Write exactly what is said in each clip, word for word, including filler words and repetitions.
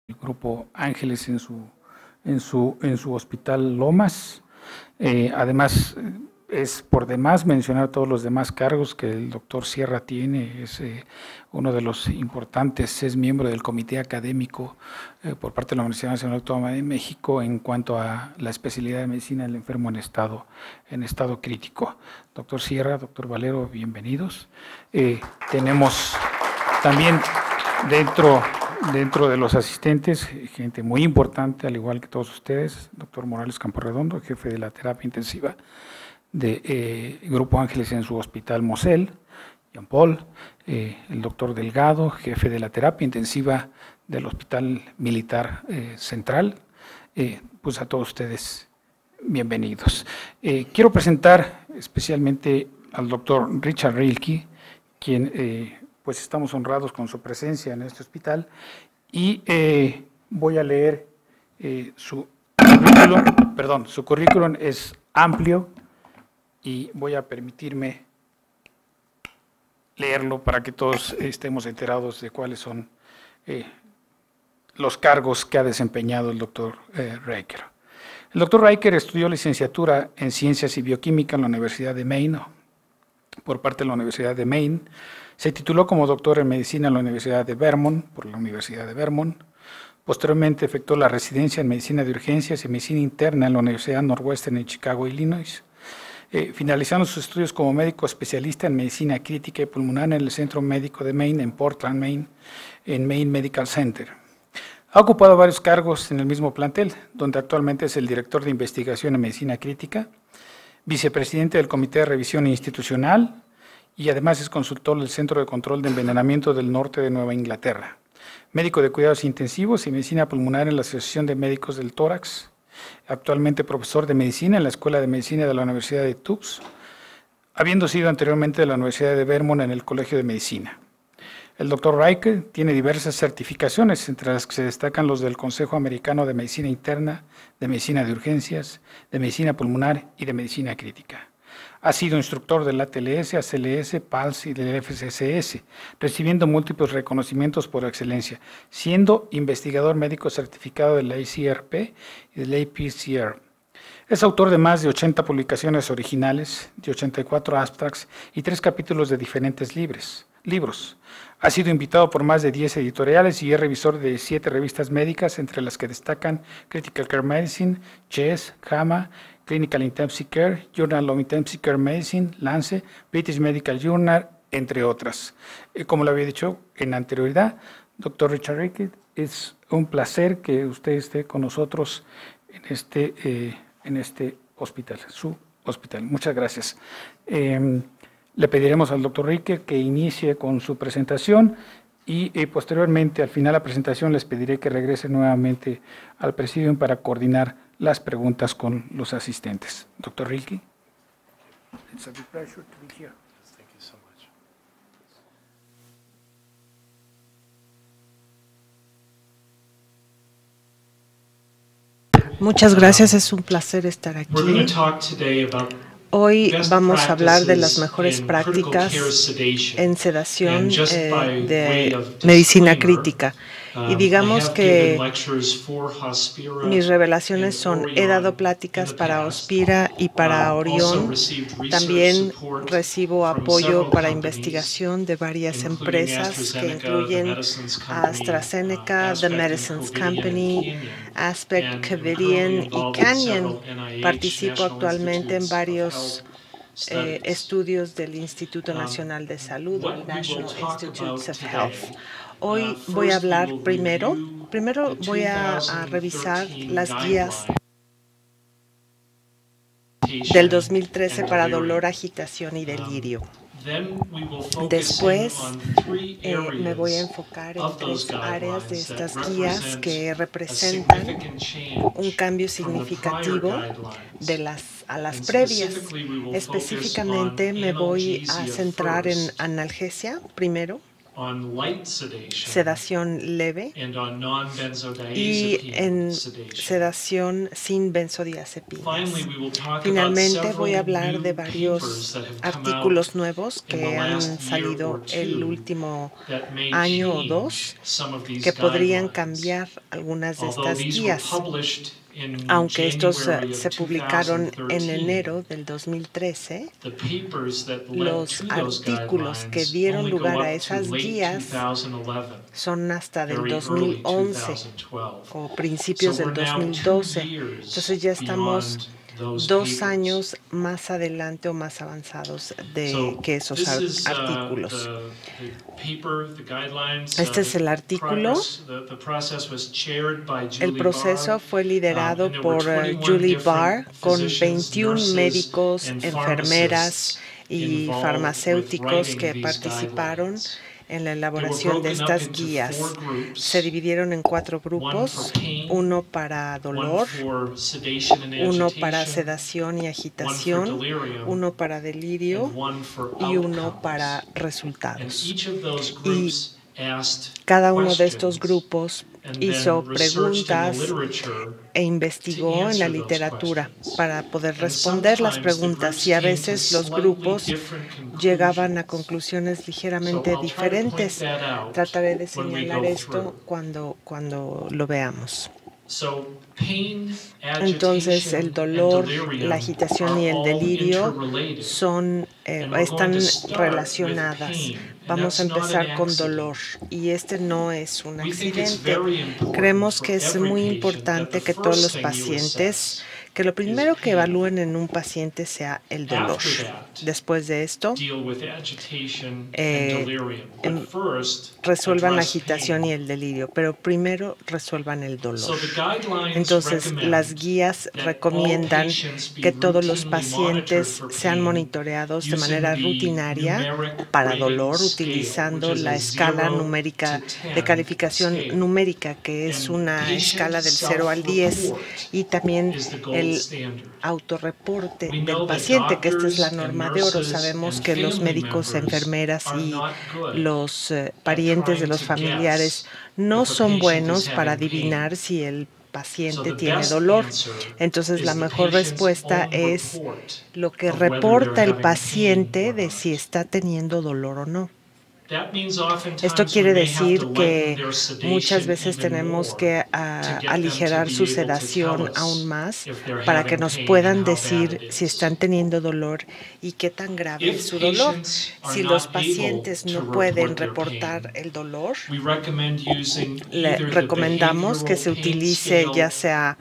el Grupo Ángeles en su, en su, en su Hospital Lomas. Eh, además, es por demás mencionar todos los demás cargos que el doctor Sierra tiene. Es eh, uno de los importantes, es miembro del comité académico eh, por parte de la Universidad Nacional Autónoma de México en cuanto a la especialidad de medicina del enfermo en estado, en estado crítico. Doctor Sierra, doctor Valero, bienvenidos. Eh, tenemos también dentro, dentro de los asistentes, gente muy importante, al igual que todos ustedes, doctor Morales Camporredondo, jefe de la terapia intensiva de eh, Grupo Ángeles en su Hospital Mosel, Jean Paul, eh, el doctor Delgado, jefe de la terapia intensiva del Hospital Militar eh, Central. Eh, pues a todos ustedes, bienvenidos. Eh, quiero presentar especialmente al doctor Richard Rilke, quien eh, pues estamos honrados con su presencia en este hospital, y eh, voy a leer eh, su currículum. Perdón, su currículum es amplio y voy a permitirme leerlo para que todos estemos enterados de cuáles son eh, los cargos que ha desempeñado el doctor eh, Riker. El doctor Riker estudió licenciatura en Ciencias y Bioquímica en la Universidad de Maine, por parte de la Universidad de Maine. Se tituló como doctor en Medicina en la Universidad de Vermont, por la Universidad de Vermont. Posteriormente efectuó la residencia en Medicina de Urgencias y Medicina Interna en la Universidad Northwestern en Chicago, Illinois. Eh, finalizando sus estudios como médico especialista en medicina crítica y pulmonar en el Centro Médico de Maine, en Portland, Maine, en Maine Medical Center. Ha ocupado varios cargos en el mismo plantel, donde actualmente es el director de investigación en medicina crítica, vicepresidente del Comité de Revisión Institucional y además es consultor del Centro de Control de Envenenamiento del Norte de Nueva Inglaterra, médico de cuidados intensivos y medicina pulmonar en la Asociación de Médicos del Tórax, actualmente profesor de medicina en la Escuela de Medicina de la Universidad de Tufts, habiendo sido anteriormente de la Universidad de Vermont en el Colegio de Medicina. El doctor Riker tiene diversas certificaciones, entre las que se destacan los del Consejo Americano de Medicina Interna, de Medicina de Urgencias, de Medicina Pulmonar y de Medicina Crítica. Ha sido instructor del A T L S, A C L S, P A L S y del F C C S, recibiendo múltiples reconocimientos por excelencia, siendo investigador médico certificado del A C R P y del A P C R. Es autor de más de ochenta publicaciones originales, de ochenta y cuatro abstracts y tres capítulos de diferentes libros. libros. Ha sido invitado por más de diez editoriales y es revisor de siete revistas médicas, entre las que destacan Critical Care Medicine, Chess, JAMA, Clinical Intensive Care, Journal of Intensive Care Medicine, Lancet, British Medical Journal, entre otras. Eh, como lo había dicho en anterioridad, doctor Richard Rickett, es un placer que usted esté con nosotros en este, eh, en este hospital, su hospital. Muchas gracias. Eh, le pediremos al doctor Rickett que inicie con su presentación y eh, posteriormente, al final de la presentación, les pediré que regrese nuevamente al presidium para coordinar las preguntas con los asistentes. Doctor Rilke. It's a big pleasure to be here. Thank you so much. Muchas gracias, es un placer estar aquí. We're going to talk today about Hoy best vamos a hablar de las practices mejores in prácticas critical care sedation. en sedación And just eh, by way de of medicina disclaimer, crítica. Y um, digamos I have que given lectures for Hospira mis revelaciones and son, Orion he dado in pláticas the para past. Hospira y para Um, also Orión. received research También support recibo from apoyo several para companies, investigación de varias including empresas que AstraZeneca, the incluyen Medicines a Company, AstraZeneca, uh, The Aspect, Medicines and Covidien, Company, and Canyon. Aspect, And I'm currently Covidien y involved in Canyon. several N I H, Participo National actualmente en Institutes of varios Health eh, studies. estudios del Instituto Um, Nacional de Salud, what o we will National talk Institutes about of today, Health. uh, Hoy voy a first we hablar will primero, review primero the voy a, a revisar las guías del dos mil trece para dolor, agitación y delirio. Después eh, me voy a enfocar en tres áreas de estas guías que representan un cambio significativo de las, a las previas. Específicamente me voy a centrar en analgesia primero, sedación leve y en sedación sin benzodiazepinas. Finalmente voy a hablar de varios artículos nuevos que han salido el último año o dos que podrían cambiar algunas de estas guías. Aunque estos uh, se publicaron en enero del dos mil trece, los artículos que dieron lugar a esas guías son hasta del dos mil once o principios del dos mil doce. Entonces ya estamos dos años más adelante o más avanzados de que esos artículos. Este es el artículo. El proceso fue liderado por Julie Barr con veintiún médicos, enfermeras y farmacéuticos que participaron en la elaboración de estas guías. Se dividieron en cuatro grupos, uno para dolor, uno para sedación y agitación, uno para delirio y uno para resultados. Y cada uno de estos grupos hizo preguntas e investigó en la literatura para poder responder las preguntas, y a veces los grupos llegaban a conclusiones ligeramente diferentes. Trataré de señalar esto cuando, cuando lo veamos. Entonces, el dolor, la agitación y el delirio son, eh, están relacionadas. Vamos a empezar con dolor, y este no es un accidente. Creemos que es muy importante que todos los pacientes, que lo primero que evalúen en un paciente sea el dolor. Después de esto, eh, em, resuelvan la agitación y el delirio, pero primero resuelvan el dolor. Entonces, las guías recomiendan que todos los pacientes sean monitoreados de manera rutinaria para dolor, utilizando la escala numérica de calificación numérica, que es una escala del cero al diez, y también el autorreporte del paciente, que esta es la norma de oro. Sabemos que los médicos, enfermeras y los eh, parientes de los familiares no son buenos para adivinar si el paciente tiene dolor. Entonces, la mejor respuesta es lo que reporta el paciente de si está teniendo dolor o no. Esto quiere decir que muchas veces tenemos que a, aligerar su sedación aún más para que nos puedan decir si están teniendo dolor y qué tan grave es su dolor. Si los pacientes no pueden reportar el dolor, le recomendamos que se utilice ya sea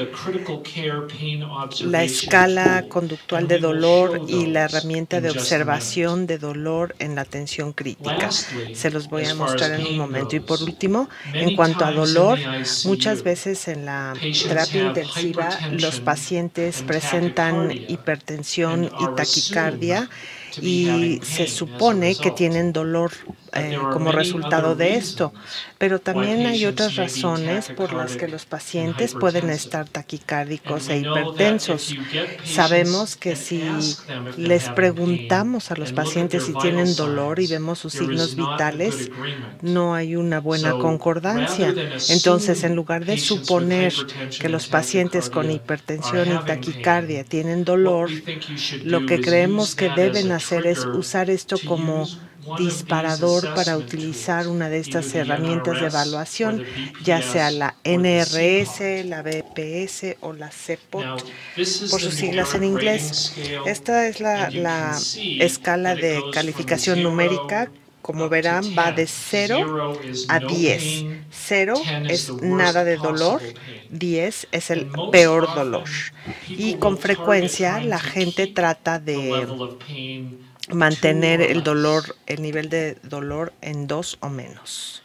la escala conductual de dolor y la herramienta de observación de dolor en la atención crítica. Se los voy a mostrar en un momento. Y por último, en cuanto a dolor, muchas veces en la terapia intensiva los pacientes presentan hipertensión y taquicardia y se supone que tienen dolor eh, como resultado de esto. Pero también hay otras razones por las que los pacientes pueden estar taquicárdicos e hipertensos. Sabemos que si les preguntamos a los pacientes si tienen dolor y vemos sus signos vitales, no hay una buena concordancia. Entonces, en lugar de suponer que los pacientes con hipertensión y taquicardia tienen dolor, lo que creemos que deben hacer es usar esto como disparador para utilizar una de estas herramientas de evaluación, ya sea la N R S, la B P S o la C P O T, por sus siglas en inglés. Esta es la, la escala de calificación numérica. Como verán, va de cero a diez. cero es nada de dolor, diez es el peor dolor. Y con frecuencia la gente trata de mantener el dolor, el nivel de dolor en dos o menos.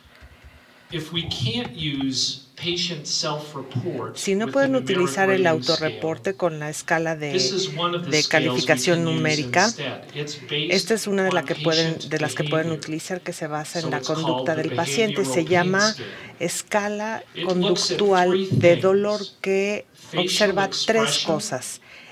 Si no pueden utilizar el autorreporte con la escala de, de calificación numérica, esta es una de, la que pueden, de las que pueden utilizar, que se basa en la conducta del paciente. Se llama escala conductual de dolor, que observa tres cosas: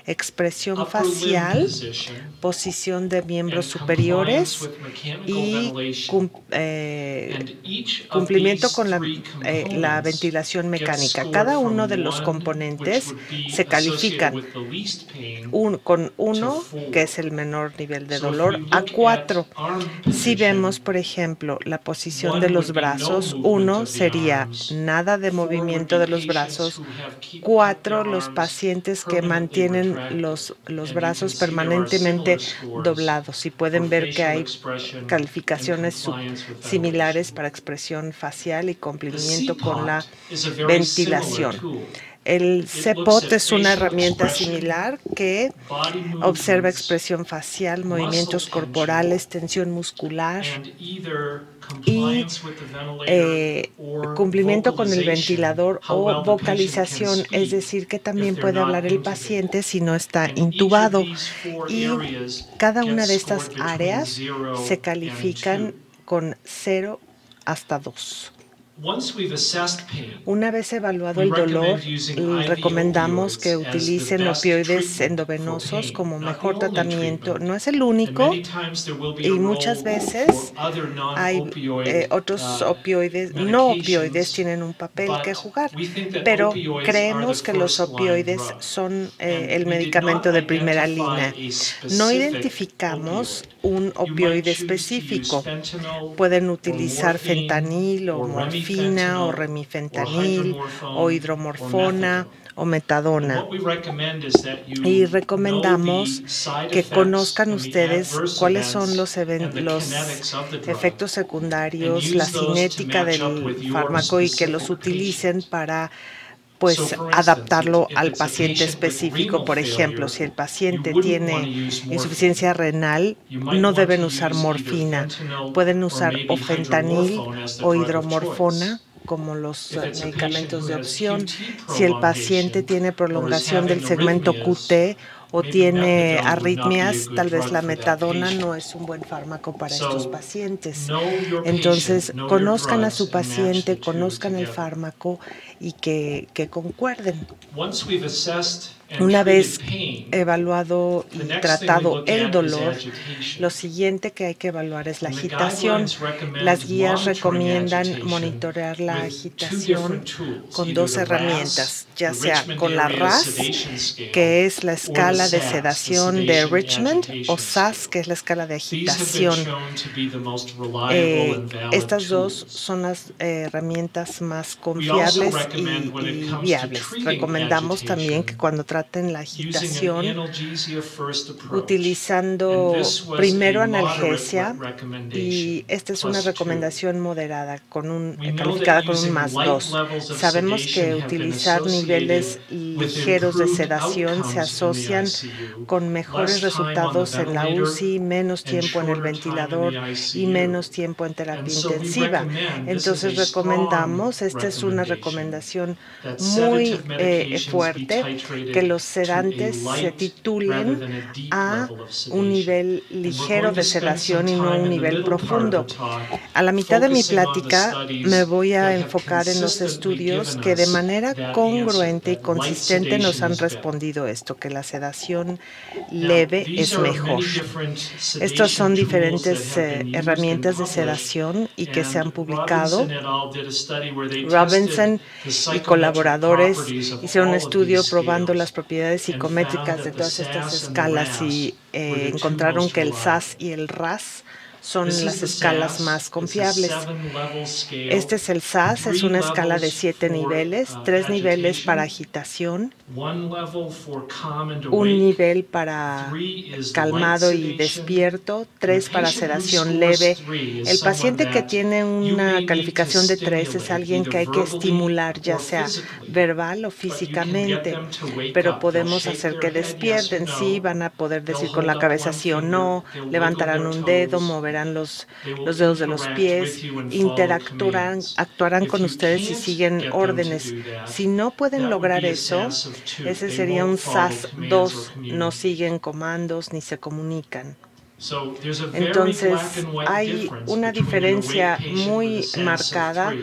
expresión upper limb facial, position, posición de miembros and superiores compliance with mechanical y ventilation. cum- eh, And each of cumplimiento these con la, three eh, la components ventilación gets mecánica. scored Cada uno from de los one, which componentes would be se associated califican with the least pain, un- con to uno, four. que es el menor nivel de So if dolor, we a look at cuatro. arm Si position, vemos, por ejemplo, la posición de one los would be no brazos, movement uno of the sería arms, nada de four would movimiento be de los patients brazos, who have keep, kept cuatro their los arms pacientes que permanently mantienen retracted. los, los And you can brazos see there are permanentemente similar scores doblados. Y for pueden ver que facial hay expression and calificaciones sub- compliance with similares ventilation. para expresión facial y The cumplimiento con la C-POT is a very similar ventilación. tool. El It C P looks O T at es una facial herramienta expression, similar que body observa movements, expresión facial, muscle movimientos tension, corporales, tensión muscular and either y compliance with the ventilator eh, or cumplimiento con el vocalization, ventilador how o well the patient can vocalización, es speak decir, que if también they're puede hablar not el intubated. paciente si no está And each of intubado. these four Y areas cada gets una de scored estas between áreas zero se and califican two. con cero hasta dos. Once we've assessed pain, Una vez evaluado we el dolor, recommend using l- I V recomendamos que opioids as the utilicen best opioides treatment for endovenosos pain, como not the mejor only tratamiento. treatment. No es el And único, many times there will be a y role muchas for veces other hay non-opioid eh, otros uh, opioides, no opioides medications, tienen un papel que but jugar, we think that pero opioids are the creemos que los first line opioides drug. son eh, And el we did medicamento not de primera identify línea. a No specific identificamos opioid. un You might opioide choose to use específico. fentanyl Pueden or utilizar morphine fentanil o or morfina o remifentanil or remifentanil o hydromorphone or hidromorfona methadone. o And metadona. what we recommend is that you Y know recomendamos the side que effects conozcan and the ustedes adverse cuáles son events los, even- and the los kinetics of the drug efectos and secundarios, la use those to cinética match up del with your fármaco y que los specific utilicen patient. para So pues for instance, adaptarlo if al it's a paciente patient with específico. renal Por ejemplo, failure, si el you paciente wouldn't want tiene to use morphine. insuficiencia renal, You might no want deben to usar use either morfina. fentanyl Pueden or usar maybe o fentanil hydromorphone as the o drug of hidromorfona choice. como los If eh, it's a patient medicamentos who de has opción. Q T Si el paciente prolongation tiene or is prolongación del having segmento Q arrhythmias, T o maybe tiene methadone would not be a arritmias, good tal vez drug la for that metadona patient. no es un buen fármaco para estos So pacientes. know your Entonces, patient, know your conozcan a drugs, su and match the paciente, two conozcan el together. fármaco y que, que concuerden. Once we've assessed and Una treated vez pain, evaluado the y next thing we tratado look el at is dolor, agitation. lo siguiente que hay que evaluar es la And the agitación. guidelines recommend Las guías monitoring recomiendan agitation monitorear la with two agitación different tools, con either dos the herramientas, RASS, ya the sea Richmond con la Area R A S, Sedation Scale, que es la or the escala de S A S, the sedación de Sedation Richmond, o Agitation S A S, Scale. que es la escala de These have been agitación. shown to be the most reliable Eh, and valid estas dos tools. son las eh, herramientas más We also confiables recommend y, when it y comes to viables. treating Recomendamos también que agitation, cuando traten la using an agitación, analgesia first approach. utilizando And this was primero a moderate analgesia, re- recommendation, y esta es una plus two. recomendación moderada, con un, We know calificada that con un using más light dos. levels of Sabemos que sedation have been utilizar niveles associated with ligeros de improved sedación se outcomes in the asocian I C U, con mejores less time on the resultados en la U ventilator, C I, menos and tiempo en el shorter time in ventilador the I C y U. menos tiempo en terapia And so we intensiva. recommend, this is Entonces a strong recomendamos, esta es una recommendation, recomendación that muy sedative eh, medications be fuerte, titrated que los to a sedantes se light rather titulen than a deep a level of un sedation. nivel And we're ligero going to de spend some sedación y no time un in the nivel middle part of profundo. the talk A la mitad de mi focusing on the plática studies me voy a that have enfocar en los consistently estudios given que de us manera that congruente y answer, that light consistente nos sedation han is better. respondido esto, que la sedación Now, leve these es are mejor. many different Estos son sedation tools that diferentes have eh, been used and herramientas de published, sedación y que se han and publicado. Robinson et al. Did a study where they Robinson tested the y psychometric colaboradores properties of hicieron un all of estudio these probando las scales propiedades and found psicométricas that de the todas estas S A S and the escalas y RASS eh, were the two encontraron most que el S A S reliable. y el R A S son This is las the escalas S A S. más It's a confiables. seven-level scale, Este es el S A S, es three una escala de levels siete for, niveles, uh, tres niveles para agitation, agitación, one level for calm and un awake, nivel para three is light calmado y sedation, despierto, and tres the para patient who sedación scores leve. three is El someone paciente que that tiene you may una need to calificación de tres es stimulate alguien que hay either que verbally estimular, ya or sea physically, verbal o but you can get físicamente, them to wake pero up. They'll podemos shake hacer their que head yes or despierten. Sí, no, van a poder they'll decir con la hold up cabeza one sí o finger, no, they'll wiggle levantarán their un dedo, toes, moverán los, they will los dedos de los interact pies, with you and follow interactuarán, commands. actuarán If con you ustedes si can't siguen get them to órdenes. do that, Si no pueden that would lograr be a eso, S A S of two. ese They sería un won't S A follow S commands or dos, no communicate. siguen comandos ni se comunican. So there's a very Entonces black and white hay difference una between an awake diferencia patient with muy a S A S of marcada three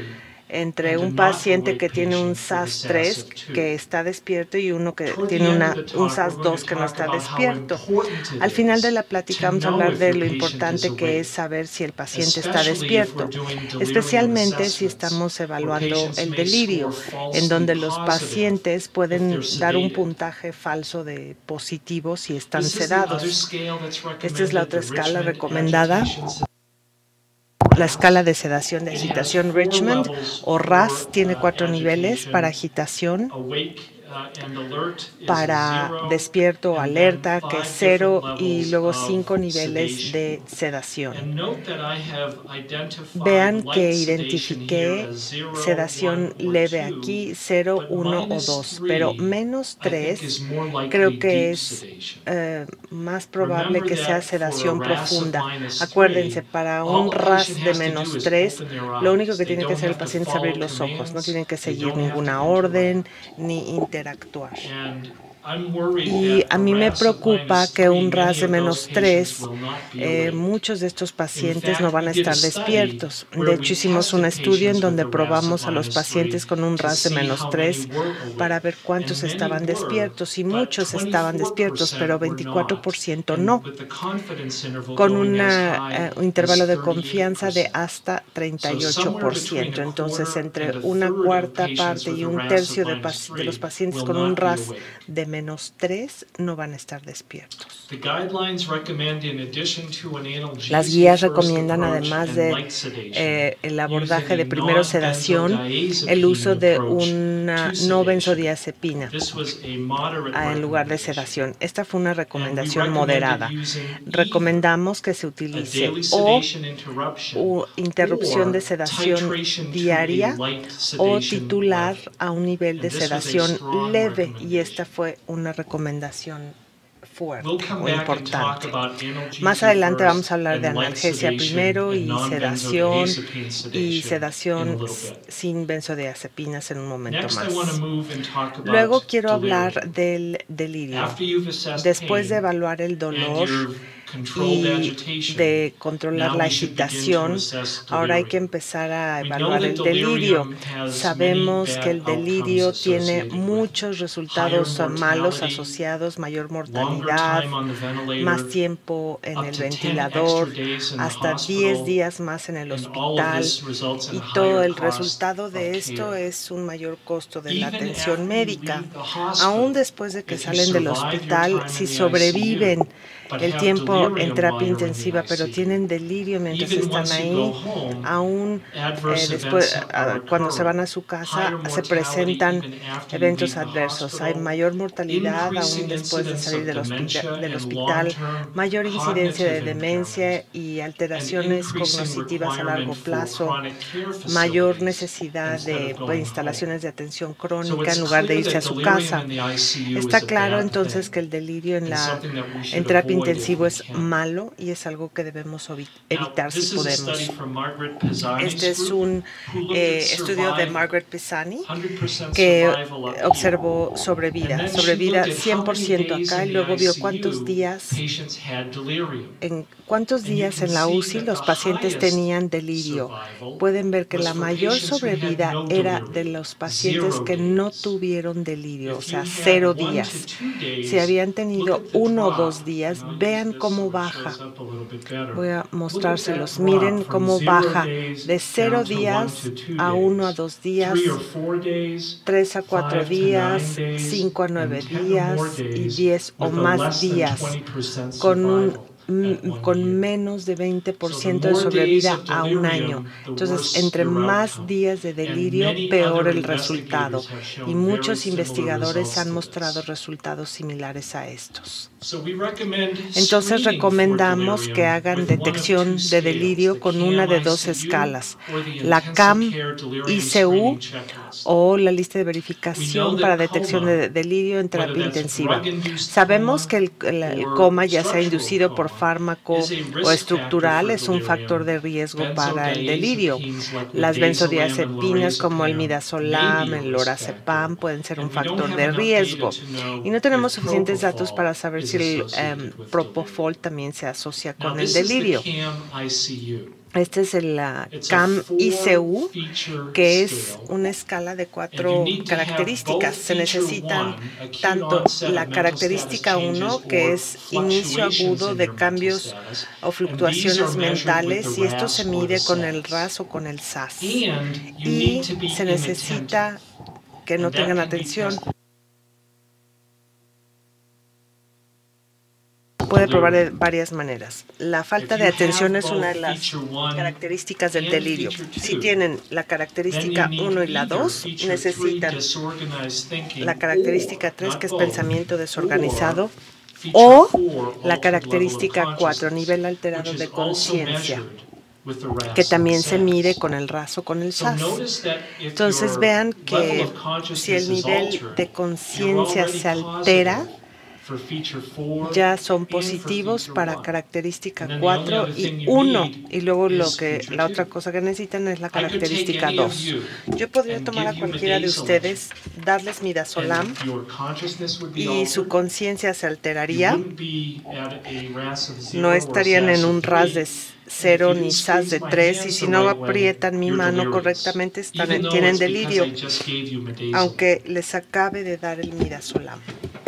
entre un paciente que tiene un S A S tres que está despierto y uno que tiene una, un S A S dos que no está despierto. Al final de la plática vamos a hablar de lo importante que es saber si el paciente está despierto, especialmente si estamos evaluando el delirio, en donde los pacientes pueden dar un puntaje falso de positivo si están sedados. Esta es la otra escala recomendada, la escala de sedación de agitación Richmond o R A S. Tiene cuatro niveles para agitación, para despierto o alerta, que es cero, y luego cinco niveles de sedación. Vean que identifiqué sedación leve aquí, cero, uno o dos, pero menos tres creo que es eh, más probable que sea sedación profunda. Acuérdense, para un R A S de menos tres, lo único que tiene que hacer el paciente es abrir los ojos, no tienen que seguir ninguna orden ni interactuar. Y a mí me preocupa que un R A S de menos tres, eh, muchos de estos pacientes no van a estar despiertos. De hecho, hicimos un estudio en donde probamos a los pacientes con un R A S de menos tres para ver cuántos estaban despiertos, y muchos estaban despiertos, pero veinticuatro por ciento no, con un eh, intervalo de confianza de hasta treinta y ocho por ciento. Entonces, entre una cuarta parte y un tercio de, de los pacientes con un R A S de menos tres no van a estar despiertos. Las guías recomiendan, además de eh, el abordaje de primero sedación, el uso de una no benzodiazepina en lugar de sedación. Esta fue una recomendación moderada. Recomendamos que se utilice o, o interrupción de sedación diaria o titular a un nivel de sedación leve, y esta fue una recomendación fuerte o importante. Más adelante vamos a hablar de analgesia primero y sedación y sedación sin benzodiazepinas en un momento más. Luego quiero hablar del delirio. Después de evaluar el dolor y de controlar la agitación, ahora hay que empezar a evaluar el delirio. Sabemos que el delirio tiene muchos resultados malos asociados: mayor mortalidad, más tiempo en el ventilador, hasta diez días más en el hospital, y todo el resultado de esto es un mayor costo de la atención médica. Aún después de que salen del hospital, si sobreviven el tiempo en terapia intensiva, pero tienen delirio mientras están ahí, aún eh, después, cuando se van a su casa, se presentan eventos adversos. Hay mayor mortalidad aún después de salir del hospital, del hospital, mayor incidencia de demencia y alteraciones cognitivas a largo plazo, mayor necesidad de pues, instalaciones de atención crónica en lugar de irse a su casa. Está claro entonces que el delirio en la en terapia intensivo es malo y es algo que debemos evitar si podemos. Este es un eh, estudio de Margaret Pisani que observó sobrevida, sobrevida cien por ciento acá, y luego vio cuántos días en cuántos días en la U C I los pacientes tenían delirio. Pueden ver que la mayor sobrevida era de los pacientes que no tuvieron delirio, o sea, cero días. Si habían tenido uno o dos días, vean cómo baja. Voy a mostrárselos. Miren cómo baja de cero días a uno a dos días, tres a cuatro días, cinco a nueve días y diez o más días, con un con menos de veinte por ciento de sobrevida a un año. Entonces, entre más días de delirio, peor el resultado. Y muchos investigadores han mostrado resultados similares a estos. Entonces, recomendamos que hagan detección de delirio con una de dos escalas: la C A M I C U o la lista de verificación para detección de delirio en terapia intensiva. Sabemos que el, el, el coma, ya sea inducido por fármaco o estructural, es un factor de riesgo para el delirio. Las benzodiazepinas como el midazolam, el lorazepam pueden ser un factor de riesgo. Y no tenemos suficientes datos para saber si el um, propofol también se asocia con el delirio. Este es el uh, It's a CAM I C U, four feature que es scale. una escala de And you cuatro need to have características. both Se feature necesitan one, acute tanto onset la of mental status característica uno, changes que or es inicio fluctuations agudo in de your mental cambios status, o and these are fluctuaciones measured with the mentales, y esto R A S se or the mide con el S R A A S o con el S A S. S. And you Y need to be se inattentive. necesita que no And that tengan can be atención. tested. Puede probar de varias maneras. La falta If de you atención have es una de both las feature one características del and delirio. feature Si two, tienen la then you característica need uno y la either dos, feature three, necesitan disorganized thinking, la característica or, tres, not que es both, pensamiento desorganizado, or feature o four, la altered level of característica cuatro, consciousness, nivel alterado which de is also conciencia, measured with the R A S que and también the se mide S A S. con el R A S o con el S So A S. notice that if Entonces your vean level que of si consciousness el is nivel altered, de you're conciencia already se altera, positive for feature four ya son and for positivos feature para one. característica And then the only cuatro other thing y you uno, need y luego lo is que feature la otra two. cosa que necesitan es la I could take característica any of dos. you Yo podría and tomar a give you cualquiera de midazolam, ustedes, darles midazolam, and your consciousness would be y su altered. conciencia se You alteraría. wouldn't be at a R A S of zero No or a estarían S A S en un of R A S de three. cero And if you ni didn't S A S de squeeze my tres, y hands si the no right way, aprietan mi you're mano delirious. correctamente, están, Even though tienen it's because delirio, I just gave you midazolam. aunque les acabe de dar el midazolam.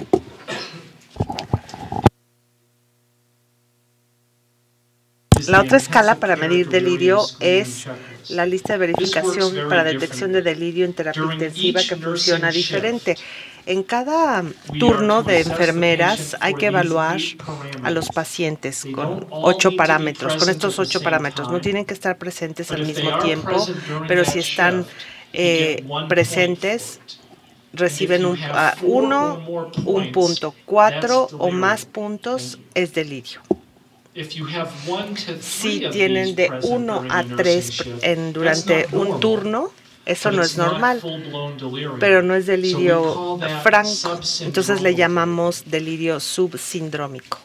La otra escala para medir delirio es la lista de verificación para detección de delirio en terapia intensiva, que funciona diferente. En cada turno de enfermeras hay que evaluar a los pacientes con ocho parámetros, con estos ocho parámetros. No tienen que estar presentes al mismo tiempo, pero si están eh, presentes, reciben un, uh, uno, un punto, cuatro o más puntos es delirio. Si tienen de uno a tres en, durante un turno, eso no es normal, pero no es delirio franco, entonces le llamamos delirio subsindrómico.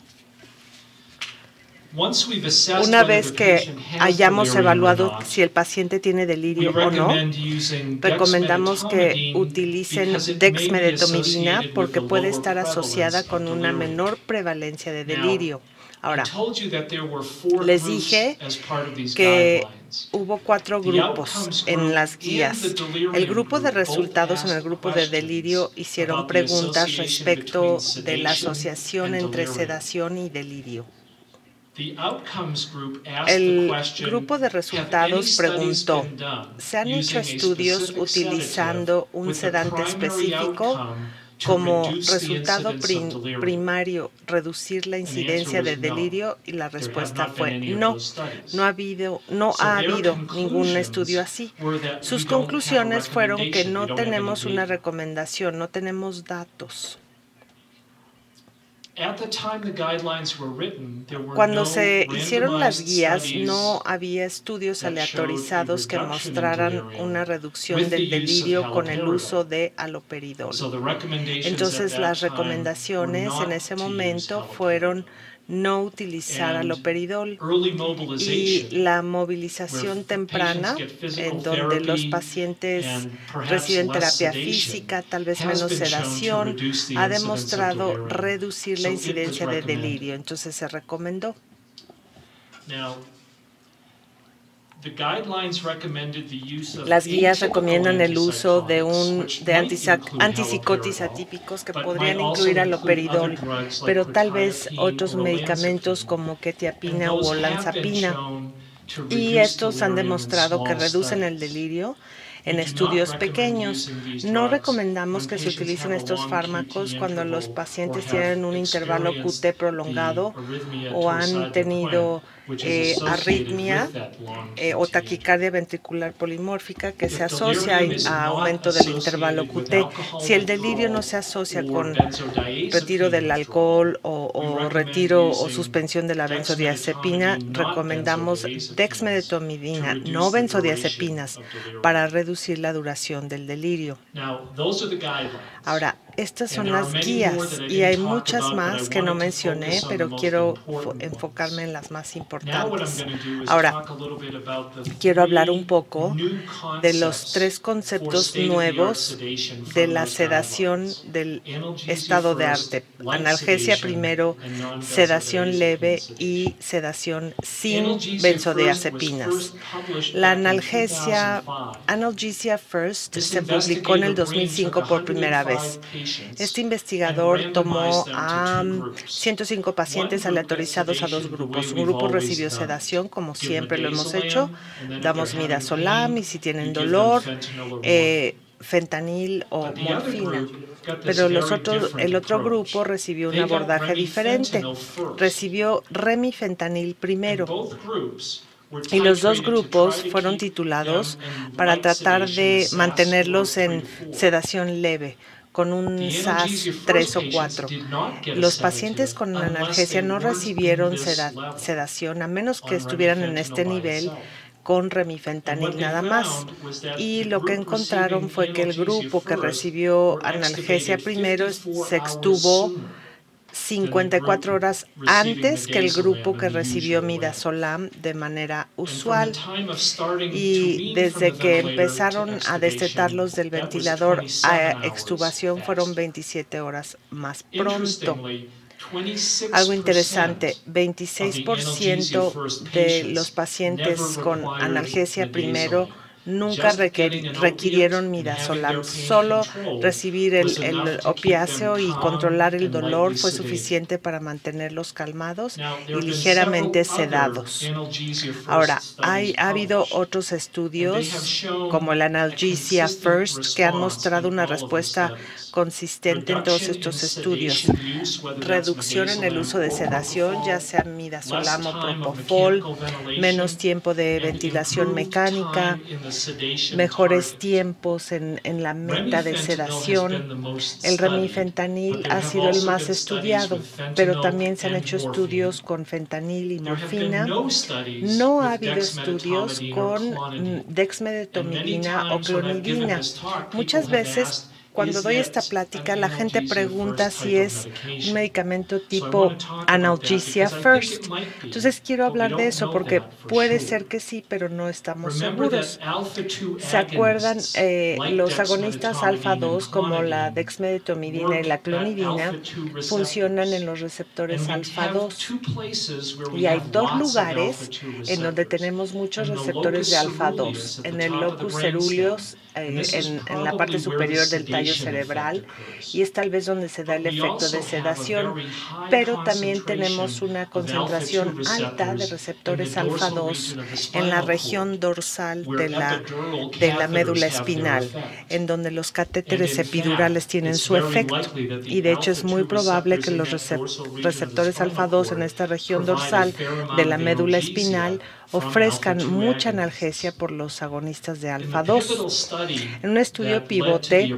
Una vez que hayamos evaluado si el paciente tiene delirio o no, recomendamos que utilicen dexmedetomidina porque puede estar asociada con una menor prevalencia de delirio. Ahora, les dije que hubo cuatro grupos en las guías. El grupo de resultados en el grupo de delirio hicieron preguntas respecto de la asociación entre sedación y delirio. El grupo de resultados preguntó, ¿se han hecho estudios utilizando un sedante específico como resultado prim primario reducir la incidencia de delirio? Y la respuesta fue no, no ha habido, no ha habido ningún estudio así. Sus conclusiones fueron que no tenemos una recomendación, no tenemos datos. Cuando se hicieron las guías, no había estudios aleatorizados que mostraran una reducción del delirio con el uso de haloperidol. Entonces, las recomendaciones en ese momento fueron no utilizar haloperidol, y la movilización temprana, en donde los pacientes reciben terapia física, tal vez menos sedación, ha demostrado reducir la incidencia de delirio. Entonces se recomendó. Las guías recomiendan el uso de un de antipsicóticos atípicos que podrían incluir haloperidol, pero tal vez otros medicamentos como quetiapina o olanzapina. Y estos han demostrado que reducen el delirio en estudios pequeños. No recomendamos que se utilicen estos fármacos cuando los pacientes tienen un intervalo Q T prolongado o han tenido eh, arritmia eh, o taquicardia ventricular polimórfica que se asocia a aumento del intervalo Q T. Si el delirio no se asocia con retiro del alcohol o, o retiro o suspensión de la benzodiazepina, recomendamos dexmedetomidina, no benzodiazepinas, para reducir la duración del delirio. Ahora, Estas son las guías y hay muchas más que no mencioné, pero quiero enfocarme en las más importantes. Ahora, quiero hablar un poco de los tres conceptos nuevos de la sedación del estado de arte. Analgesia primero, sedación leve y sedación sin benzodiazepinas. La analgesia, Analgesia First, se publicó en el dos mil cinco por primera vez. Este investigador tomó a ciento cinco pacientes aleatorizados a dos grupos. Un grupo recibió sedación, como siempre lo hemos hecho. Damos midazolam y si tienen dolor, eh, fentanil o morfina. Pero los otros, el otro grupo recibió un abordaje diferente. Recibió remifentanil primero. Y los dos grupos fueron titulados para tratar de mantenerlos en sedación leve, con un S A S tres o cuatro. Los pacientes con analgesia no recibieron seda sedación a menos que estuvieran en este nivel con remifentanil nada más. Y lo que encontraron fue que el grupo que recibió analgesia primero se extuvo cincuenta y cuatro horas antes que el grupo que recibió midazolam de manera usual. Y desde que empezaron a destetarlos del ventilador a extubación fueron veintisiete horas más pronto. Algo interesante, veintiséis por ciento de los pacientes con analgesia primero nunca requirieron midazolam. Solo recibir el, el opiáceo y controlar el dolor fue suficiente para mantenerlos calmados y ligeramente sedados. Ahora, hay, ha habido otros estudios, como el Analgesia First, que han mostrado una respuesta consistente en todos estos estudios. Reducción en el uso de sedación, ya sea midazolam o propofol, menos tiempo de ventilación mecánica, mejores tiempos en, en la meta de sedación. El remifentanil ha sido el más estudiado, pero también se han hecho estudios con fentanil y morfina. No ha habido estudios con dexmedetomidina o clonidina. Muchas veces, cuando doy esta plática, la gente pregunta si es un medicamento tipo Analgesia First. Entonces, quiero hablar de eso porque puede ser que sí, pero no estamos seguros. ¿Se acuerdan? Eh, los agonistas alfa dos, como la dexmedetomidina y la clonidina, funcionan en los receptores alfa dos. Y hay dos lugares en donde tenemos muchos receptores de alfa dos. En el locus ceruleus, eh, en, en la parte superior del tallo cerebral, y es tal vez donde se da el efecto de sedación, pero también tenemos una concentración alta de receptores alfa dos en la región dorsal de la, de la médula espinal, en donde los catéteres epidurales tienen su efecto, y de hecho es muy probable que los receptores alfa dos en esta región dorsal de la médula espinal ofrezcan mucha analgesia por los agonistas de alfa dos. En un estudio pivote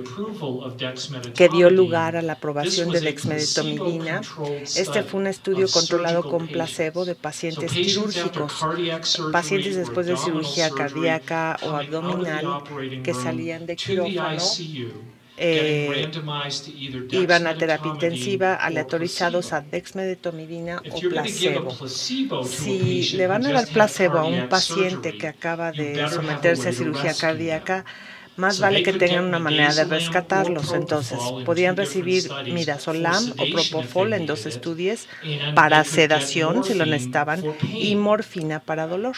que dio lugar a la aprobación de dexmedetomidina, este fue un estudio controlado con placebo de pacientes quirúrgicos, pacientes después de cirugía cardíaca o abdominal que salían de quirófano. Eh, iban a terapia intensiva, aleatorizados a dexmedetomidina o placebo. Si le van a dar placebo a un paciente que acaba de someterse a cirugía cardíaca, más vale que tengan una manera de rescatarlos. Entonces, podían recibir midazolam o propofol en dos estudios para sedación, si lo necesitaban, y morfina para dolor.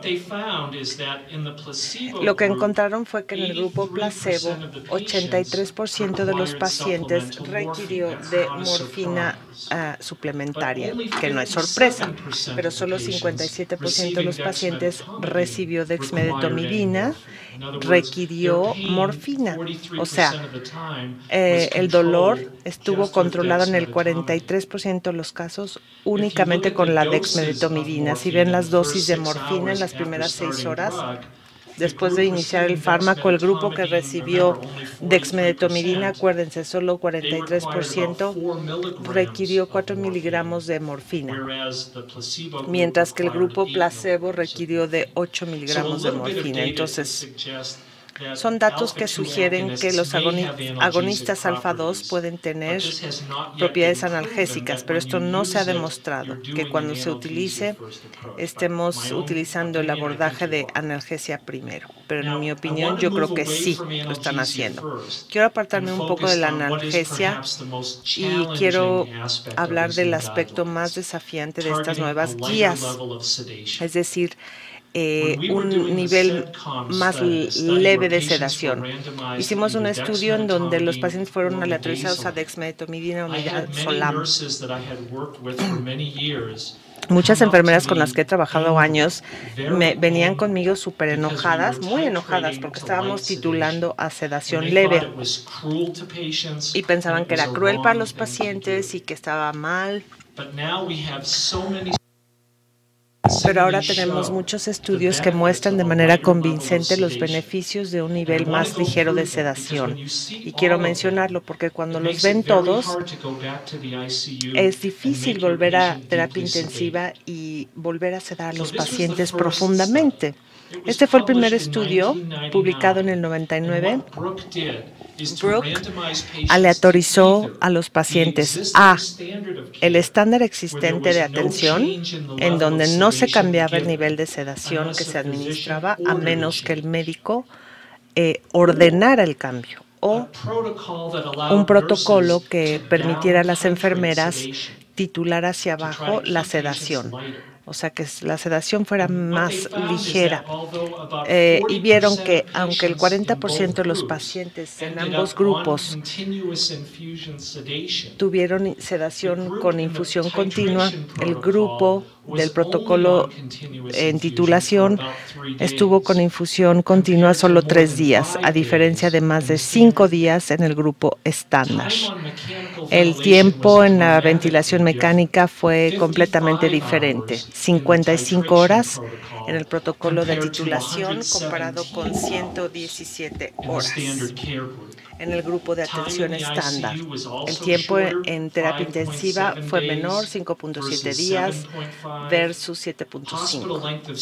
Lo que encontraron fue que en el grupo placebo, ochenta y tres por ciento de los pacientes requirió de morfina uh, suplementaria, que no es sorpresa, pero solo cincuenta y siete por ciento de los pacientes recibió dexmedetomidina, requirió morfina. O sea, eh, el dolor estuvo controlado en el cuarenta y tres por ciento de los casos únicamente con la dexmedetomidina. Si ven las dosis de morfina en las primeras seis horas, después de iniciar el fármaco, el grupo que recibió dexmedetomidina, acuérdense, solo cuarenta y tres por ciento requirió cuatro miligramos de morfina, mientras que el grupo placebo requirió de ocho miligramos de morfina. Entonces, Son datos que sugieren que los agoni agonistas alfa dos pueden tener propiedades analgésicas, pero esto no se ha demostrado que cuando se utilice estemos utilizando el abordaje de analgesia primero. Pero en mi opinión, yo creo que sí lo están haciendo. Quiero apartarme un poco de la analgesia y quiero hablar del aspecto más desafiante de estas nuevas guías, es decir, Eh, un nivel más leve de sedación. Hicimos un estudio en donde los pacientes fueron aleatorizados a dexmedetomidina o midazolam. Muchas enfermeras con las que he trabajado años me venían conmigo súper enojadas, muy enojadas, porque estábamos titulando a sedación leve y pensaban que era cruel para los pacientes y que estaba mal. Pero ahora tenemos muchos estudios que muestran de manera convincente los beneficios de un nivel más ligero de sedación. Y quiero mencionarlo porque cuando los ven todos, es difícil volver a terapia intensiva y volver a sedar a los pacientes profundamente. Este fue el primer estudio publicado en el noventa y nueve. Brook aleatorizó a los pacientes a el estándar existente de atención, en donde no se cambiaba el nivel de sedación que se administraba a menos que el médico eh, ordenara el cambio, o un protocolo que permitiera a las enfermeras titular hacia abajo la sedación. O sea, que la sedación fuera más ligera. Eh, y vieron que aunque el cuarenta por ciento de los pacientes en ambos grupos tuvieron sedación con infusión continua, el grupo del protocolo en titulación estuvo con infusión continua solo tres días, a diferencia de más de cinco días en el grupo estándar. El tiempo en la ventilación mecánica fue completamente diferente, cincuenta y cinco horas en el protocolo de titulación comparado con ciento diecisiete horas en el grupo de atención estándar. El tiempo en terapia intensiva fue menor, cinco punto siete días versus siete punto cinco.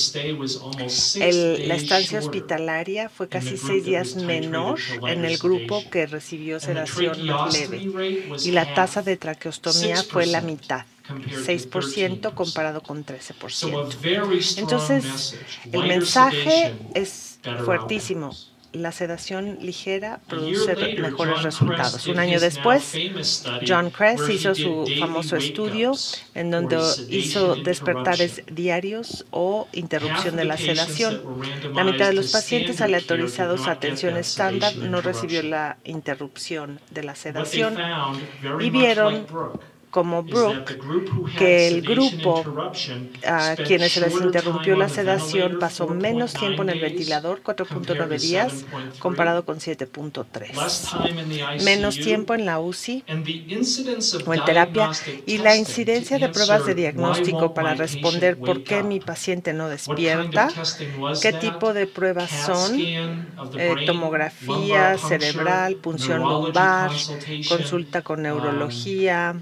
El, la estancia hospitalaria fue casi seis días menor en el grupo que recibió sedación más leve y la tasa de traqueostomía fue la mitad, seis por ciento comparado con trece por ciento. Entonces, el mensaje es fuertísimo. La sedación ligera produce mejores resultados. Un año después, John Kress hizo su famoso estudio en donde hizo despertares diarios o interrupción de la sedación. La mitad de los pacientes aleatorizados a atención estándar no recibió la interrupción de la sedación y vieron, como Brook, que el grupo a quienes se les interrumpió la sedación pasó menos tiempo en el ventilador, cuatro punto nueve días, comparado con siete punto tres. Menos tiempo en la U C I o en terapia, y la incidencia de pruebas de diagnóstico para responder por qué mi paciente no despierta, qué tipo de pruebas son, eh, tomografía cerebral, punción lumbar, consulta con neurología,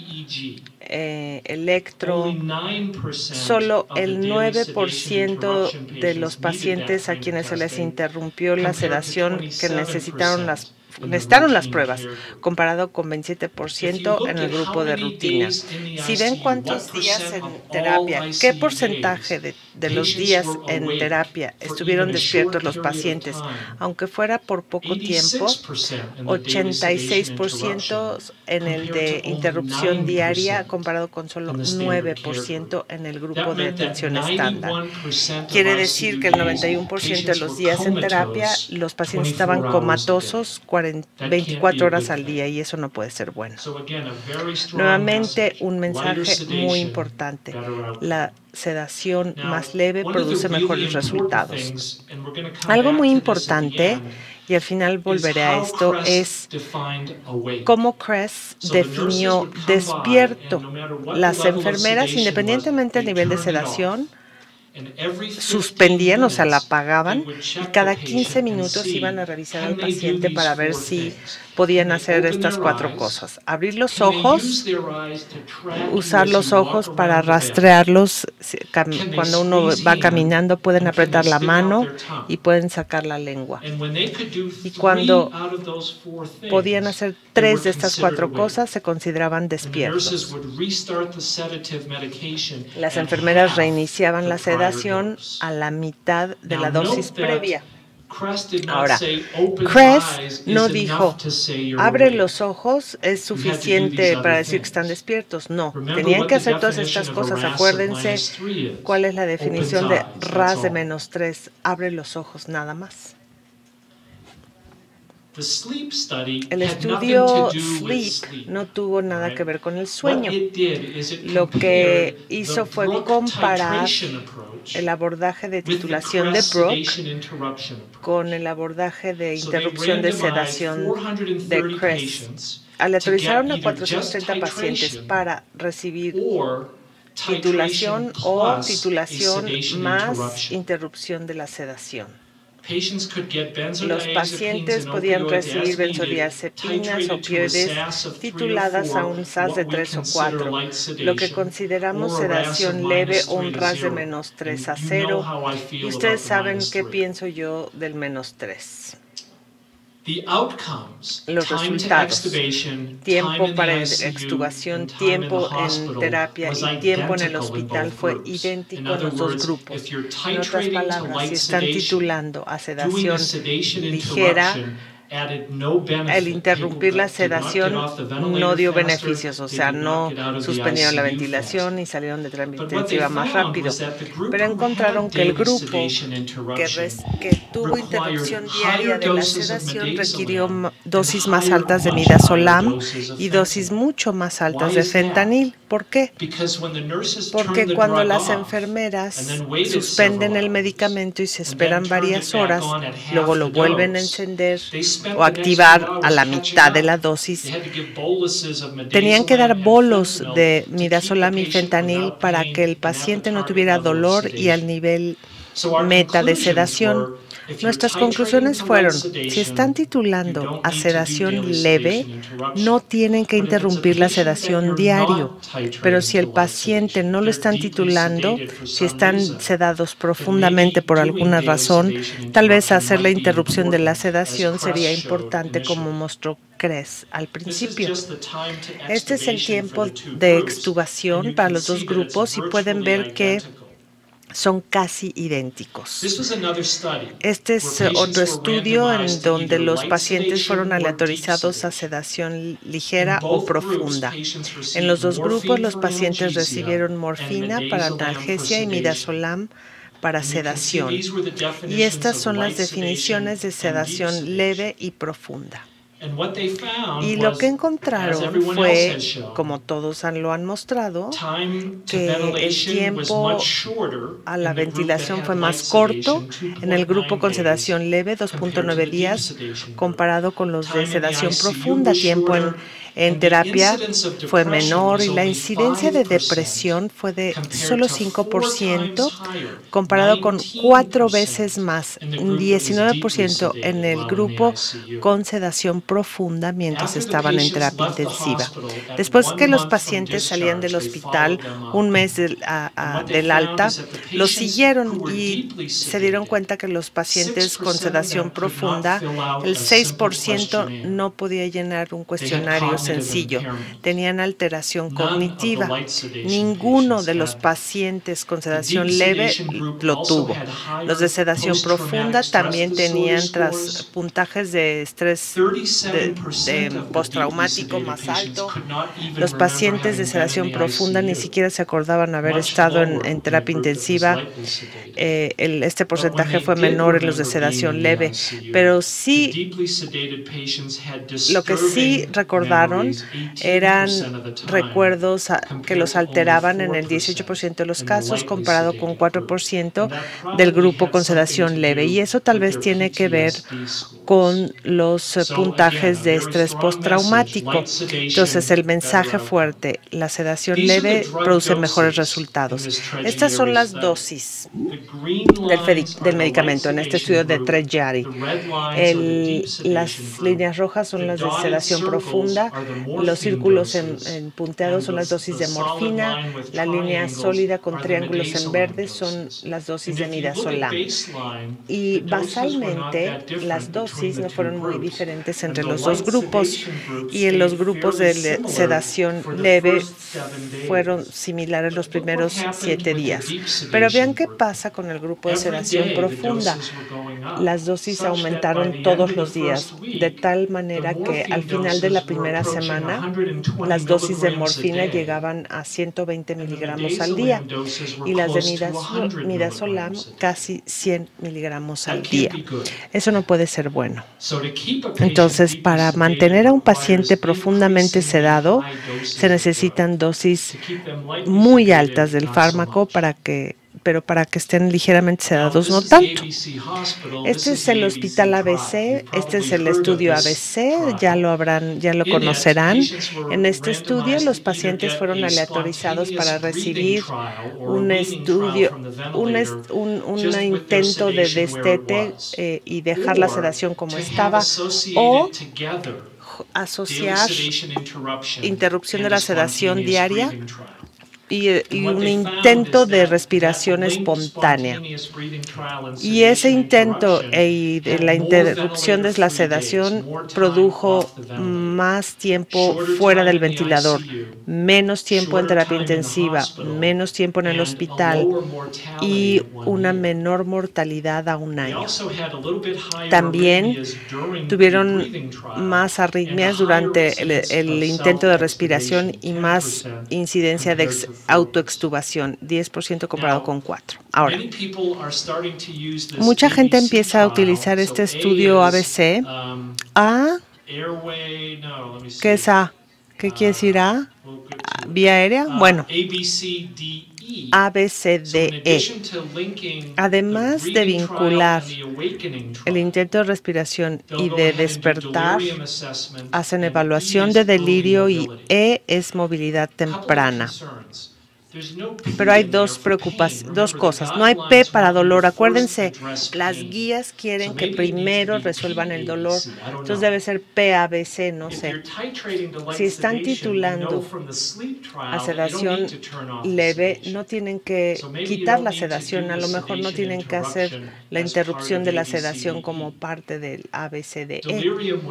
Eh, electro. Solo el nueve por ciento de los pacientes a quienes se les interrumpió la sedación que necesitaron las necesitaron las pruebas, comparado con veintisiete por ciento en el grupo de rutina. Si ven cuántos días en terapia, qué porcentaje de, de los días en terapia estuvieron despiertos los pacientes, aunque fuera por poco tiempo, ochenta y seis por ciento en el de interrupción diaria, comparado con solo nueve por ciento en el grupo de atención estándar. Quiere decir que el noventa y uno por ciento de los días en terapia, los pacientes estaban comatosos veinticuatro horas al día, y eso no puede ser bueno. Nuevamente, un mensaje muy importante. La sedación más leve produce mejores resultados. Algo muy importante, y al final volveré a esto, es cómo Kress definió despierto. Las enfermeras, independientemente del nivel de sedación, suspendían, o sea, la apagaban, y cada quince minutos iban a revisar al paciente para ver si podían hacer estas cuatro cosas: abrir los ojos, usar los ojos para rastrearlos. Cuando uno va caminando, pueden apretar la mano y pueden sacar la lengua. Y cuando podían hacer tres de estas cuatro cosas, se consideraban despiertos. Las enfermeras reiniciaban la sedación a la mitad de la dosis previa. Ahora, Kress no dijo, abre los ojos, es suficiente para decir que están despiertos. No, tenían que hacer todas estas cosas. Acuérdense cuál es la definición de R A S de menos tres. Abre los ojos, nada más. El estudio SLEEP no tuvo nada que ver con el sueño. Lo que hizo fue comparar el abordaje de titulación de Brook con el abordaje de interrupción de sedación de Kress. Aleatorizaron a cuatrocientos treinta pacientes para recibir titulación o titulación más interrupción de la sedación. Los pacientes podían recibir benzodiazepinas, opioides tituladas a un S A S de tres o cuatro, lo que consideramos sedación leve o un R A S de menos tres a cero. Y ustedes saben qué pienso yo del menos tres. Los resultados: tiempo para extubación, tiempo en terapia y tiempo en el hospital fue idéntico en los dos grupos. En otras palabras, si están titulando a sedación ligera, el interrumpir la sedación no dio beneficios, o sea, no suspendieron la ventilación y salieron de terapia intensiva más rápido. Pero encontraron que el grupo que, res, que tuvo interrupción diaria de la sedación requirió dosis más altas de midazolam y dosis mucho más altas de fentanil. ¿Por qué? Porque cuando las enfermeras suspenden el medicamento y se esperan varias horas, luego lo vuelven a encender o activar a la mitad de la dosis, tenían que dar bolos de midazolam y fentanil para que el paciente no tuviera dolor y al nivel meta de sedación. Nuestras conclusiones fueron: si están titulando a sedación leve, no tienen que interrumpir la sedación diario, pero si el paciente no lo están titulando, si están sedados profundamente por alguna razón, tal vez hacer la interrupción de la sedación sería importante, como mostró Kress al principio. Este es el tiempo de extubación para los dos grupos y pueden ver que son casi idénticos. Este es otro estudio en donde los pacientes fueron aleatorizados a sedación ligera o profunda. En los dos grupos, los pacientes recibieron morfina para analgesia y midazolam para sedación. Y estas son las definiciones de sedación leve y profunda. Y lo que encontraron fue, como todos lo han mostrado, que el tiempo a la ventilación fue más corto en el grupo con sedación leve, dos punto nueve días, comparado con los de sedación profunda. Tiempo en, en terapia fue menor y la incidencia de depresión fue de solo cinco por ciento, comparado con cuatro veces más, diecinueve por ciento en el grupo con sedación profunda mientras estaban en terapia intensiva. Después que los pacientes salían del hospital un mes del, a, a, del alta, los siguieron y se dieron cuenta que los pacientes con sedación profunda, el seis por ciento no podía llenar un cuestionario sencillo, tenían alteración cognitiva. Ninguno de los pacientes con sedación leve lo tuvo. Los de sedación profunda también tenían tras puntajes de estrés de, de postraumático más alto. Los pacientes de sedación profunda ni siquiera se acordaban haber estado en, en terapia intensiva. Eh, el, este porcentaje fue menor en los de sedación leve, pero sí, lo que sí recordaron eran recuerdos a, que los alteraban en el dieciocho por ciento de los casos, comparado con cuatro por ciento del grupo con sedación leve. Y eso tal vez tiene que ver con los eh, puntajes de estrés postraumático. Entonces, el mensaje fuerte, la sedación leve produce mejores resultados. Estas son las dosis del, del medicamento en este estudio de Treggiari. El, las líneas rojas son las de sedación profunda, los círculos en, en punteados son las dosis de morfina, la línea sólida con triángulos en verde son las dosis de midazolam. Y basalmente, las dosis no fueron muy diferentes entre los dos grupos, y en los grupos de sedación leve fueron similares los primeros siete días. Pero vean qué pasa con el grupo de sedación profunda. Las dosis aumentaron todos los días, de tal manera que al final de la primera semana las dosis de morfina llegaban a ciento veinte miligramos al día y las de midazolam casi cien miligramos al día. Eso no puede ser bueno. Entonces, para mantener a un paciente profundamente sedado, se necesitan dosis muy altas del fármaco para que pero para que estén ligeramente sedados, no tanto. Este es el Hospital A B C, este es el estudio A B C, ya lo habrán, ya lo conocerán. En este estudio, los pacientes fueron aleatorizados para recibir un estudio, un, un, un intento de destete eh, y dejar la sedación como estaba, o asociar interrupción de la sedación diaria Y, y un intento de respiración espontánea. Y ese intento y de la interrupción de la sedación produjo más tiempo fuera del ventilador, menos tiempo en terapia intensiva, menos tiempo en el hospital y una menor mortalidad a un año. También tuvieron más arritmias durante el, el intento de respiración y más incidencia de autoextubación, diez por ciento comparado con cuatro. Ahora, mucha gente empieza a utilizar este estudio A B C. A, ¿qué es A? ¿Qué quiere decir A? ¿Vía aérea? Bueno, A, B, C, D, E. Además de vincular el intento de respiración y de despertar, hacen evaluación de delirio y E es movilidad temprana. Pero hay dos preocupaciones, dos cosas. No hay P para dolor. Acuérdense, las guías quieren que primero resuelvan el dolor. Entonces debe ser P A B C, no sé. Si están titulando a sedación leve, no tienen que quitar la sedación. A lo mejor no tienen que hacer la interrupción de la sedación como parte del A B C D E.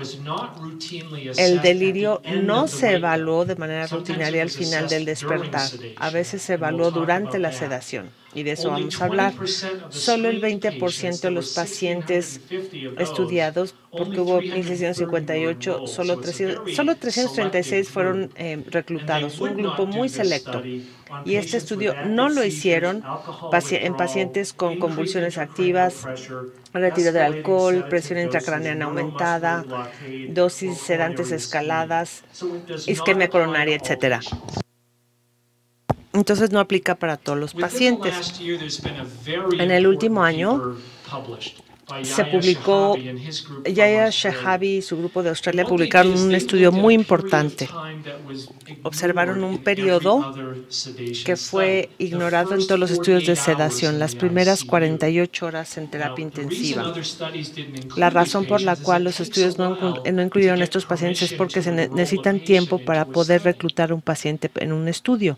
El delirio no se evaluó de manera rutinaria al final del despertar. A veces se evaluó durante la sedación, y de eso vamos a hablar. Solo el veinte por ciento de los pacientes estudiados, porque hubo mil seiscientos cincuenta y ocho, solo, trescientos, solo trescientos treinta y seis fueron eh, reclutados, un grupo muy selecto. Y este estudio no lo hicieron en pacientes con convulsiones activas, retiro de alcohol, presión intracraneana aumentada, dosis sedantes escaladas, isquemia coronaria, etcétera. Entonces no aplica para todos los pacientes. En el último año se publicó, Yahya Shehabi y su grupo de Australia publicaron un estudio muy importante. Observaron un periodo que fue ignorado en todos los estudios de sedación, las primeras cuarenta y ocho horas en terapia intensiva. La razón por la cual los estudios no, no incluyeron a estos pacientes es porque se ne necesitan tiempo para poder reclutar a un paciente en un estudio.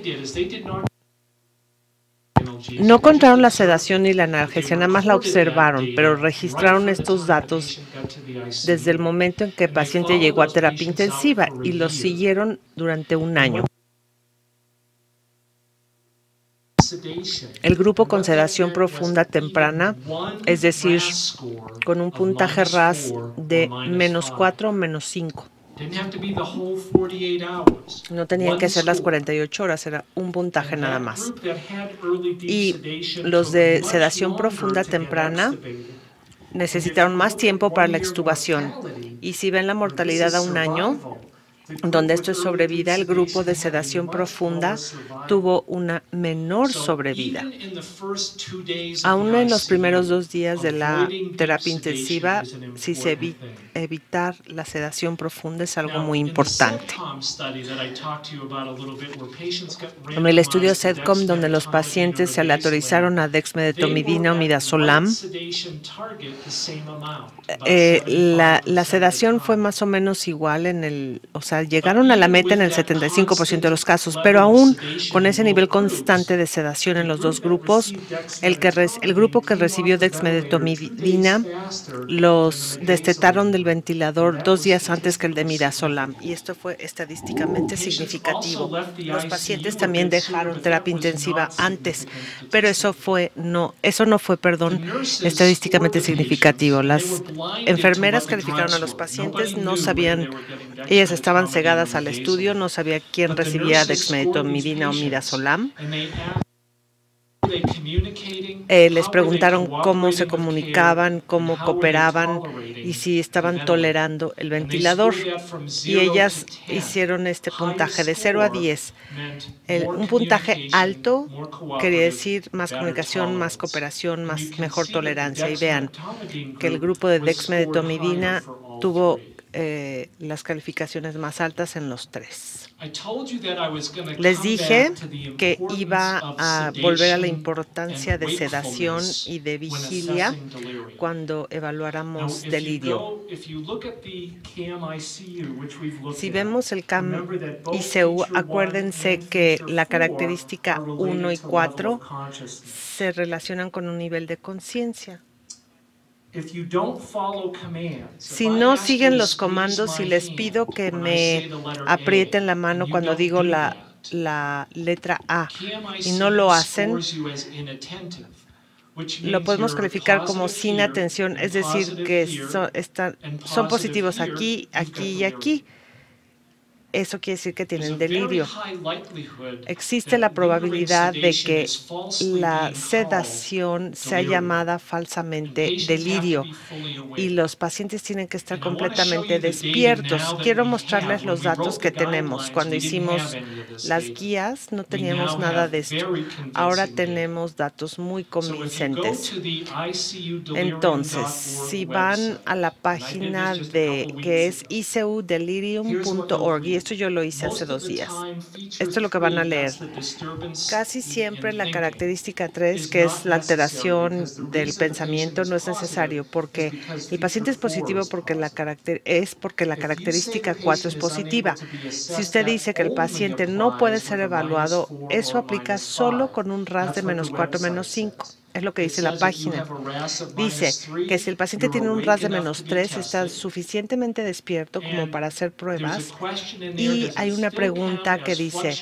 No contaron la sedación ni la analgesia, nada más la observaron, pero registraron estos datos desde el momento en que el paciente llegó a terapia intensiva y los siguieron durante un año. El grupo con sedación profunda temprana, es decir, con un puntaje R A S de menos cuatro o menos cinco. No tenían que ser las cuarenta y ocho horas, era un puntaje nada más. Y los de sedación profunda temprana necesitaron más tiempo para la extubación. Y si ven la mortalidad a un año, donde esto es sobrevida, el grupo de sedación profunda tuvo una menor sobrevida. Aún en los primeros dos días de la terapia intensiva, si se evi evitar la sedación profunda es algo muy importante. En el estudio SEDCOM, donde los pacientes se aleatorizaron a dexmedetomidina o midazolam, eh, la, la sedación fue más o menos igual en el, o sea, llegaron a la meta en el setenta y cinco por ciento de los casos, pero aún con ese nivel constante de sedación en los dos grupos, el, que res, el grupo que recibió dexmedetomidina los destetaron del ventilador dos días antes que el de midazolam, y esto fue estadísticamente significativo. Los pacientes también dejaron terapia intensiva antes, pero eso fue no, eso no fue, perdón, estadísticamente significativo. Las enfermeras calificaron a los pacientes, no sabían, ellas estaban cegadas al estudio, no sabía quién recibía dexmedetomidina o midazolam. Eh, les preguntaron cómo se comunicaban, cómo cooperaban y si estaban tolerando el ventilador. Y ellas hicieron este puntaje de cero a diez. El, un puntaje alto quería decir más comunicación, más cooperación, más, mejor tolerancia. Y vean que el grupo de dexmedetomidina tuvo eh, las calificaciones más altas en los tres. Les dije que iba a volver a la importancia de sedación y de vigilia cuando evaluáramos delirio. Si vemos el C A M I C U, acuérdense que la característica uno y cuatro se relacionan con un nivel de conciencia. Si no siguen los comandos y les pido que me aprieten la mano cuando digo la, la letra A y no lo hacen, lo podemos calificar como sin atención, es decir, que son, están, son positivos aquí, aquí y aquí. Eso quiere decir que tienen delirio. Existe la probabilidad de que la sedación sea llamada falsamente delirio y los pacientes tienen que estar completamente despiertos. Quiero mostrarles los datos que tenemos. Cuando hicimos las guías no teníamos nada de esto. Ahora tenemos datos muy convincentes. Entonces, si van a la página de que es i c u delirium punto org, y esto yo lo hice hace dos días. Esto es lo que van a leer. Casi siempre la característica tres, que es la alteración del pensamiento, no es necesario porque el paciente es positivo porque la caracter es porque la característica cuatro es positiva. Si usted dice que el paciente no puede ser evaluado, eso aplica solo con un R A S de menos cuatro, menos cinco. Es lo que dice la página. Dice que si el paciente tiene un R A S de menos tres, está suficientemente despierto como para hacer pruebas. Y hay una pregunta que dice,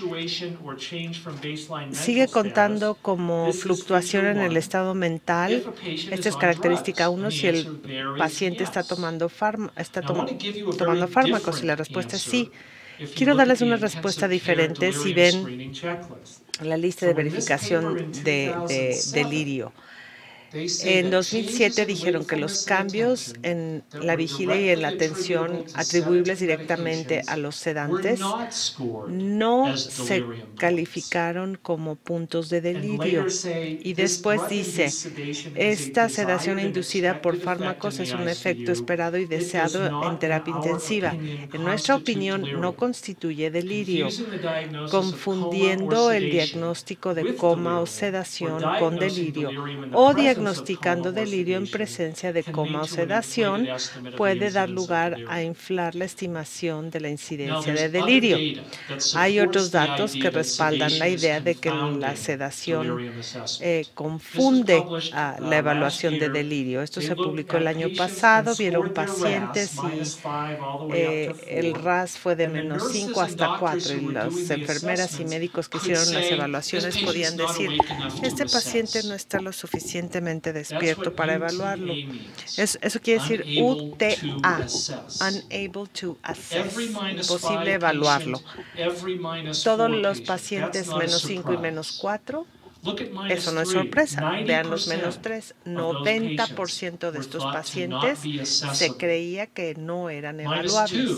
¿sigue contando como fluctuación en el estado mental? Esta es característica uno si el paciente está tomando, está tom tomando fármacos. Y la respuesta es sí. Quiero darles una respuesta diferente si ven la lista de verificación de, de delirio. En dos mil siete dijeron que los cambios en la vigilia y en la atención atribuibles directamente a los sedantes no se calificaron como puntos de delirio. Y después dice, esta sedación inducida por fármacos es un efecto esperado y deseado en terapia intensiva. En nuestra opinión, no constituye delirio, confundiendo el diagnóstico de coma o sedación con delirio o diagnóstico diagnosticando delirio en presencia de coma o sedación puede dar lugar a inflar la estimación de la incidencia de delirio. Hay otros datos que respaldan la idea de que la sedación eh, confunde a la evaluación de delirio. Esto se publicó el año pasado. Vieron pacientes y eh, el R A S fue de menos cinco hasta cuatro y las enfermeras y médicos que hicieron las evaluaciones podían decir, este paciente no está lo suficientemente despierto para evaluarlo. Eso, eso quiere decir U T A, unable to assess, imposible evaluarlo. Todos los pacientes menos cinco y menos cuatro, eso no es sorpresa. Vean los menos tres. noventa por ciento de estos pacientes se creía que no eran evaluables.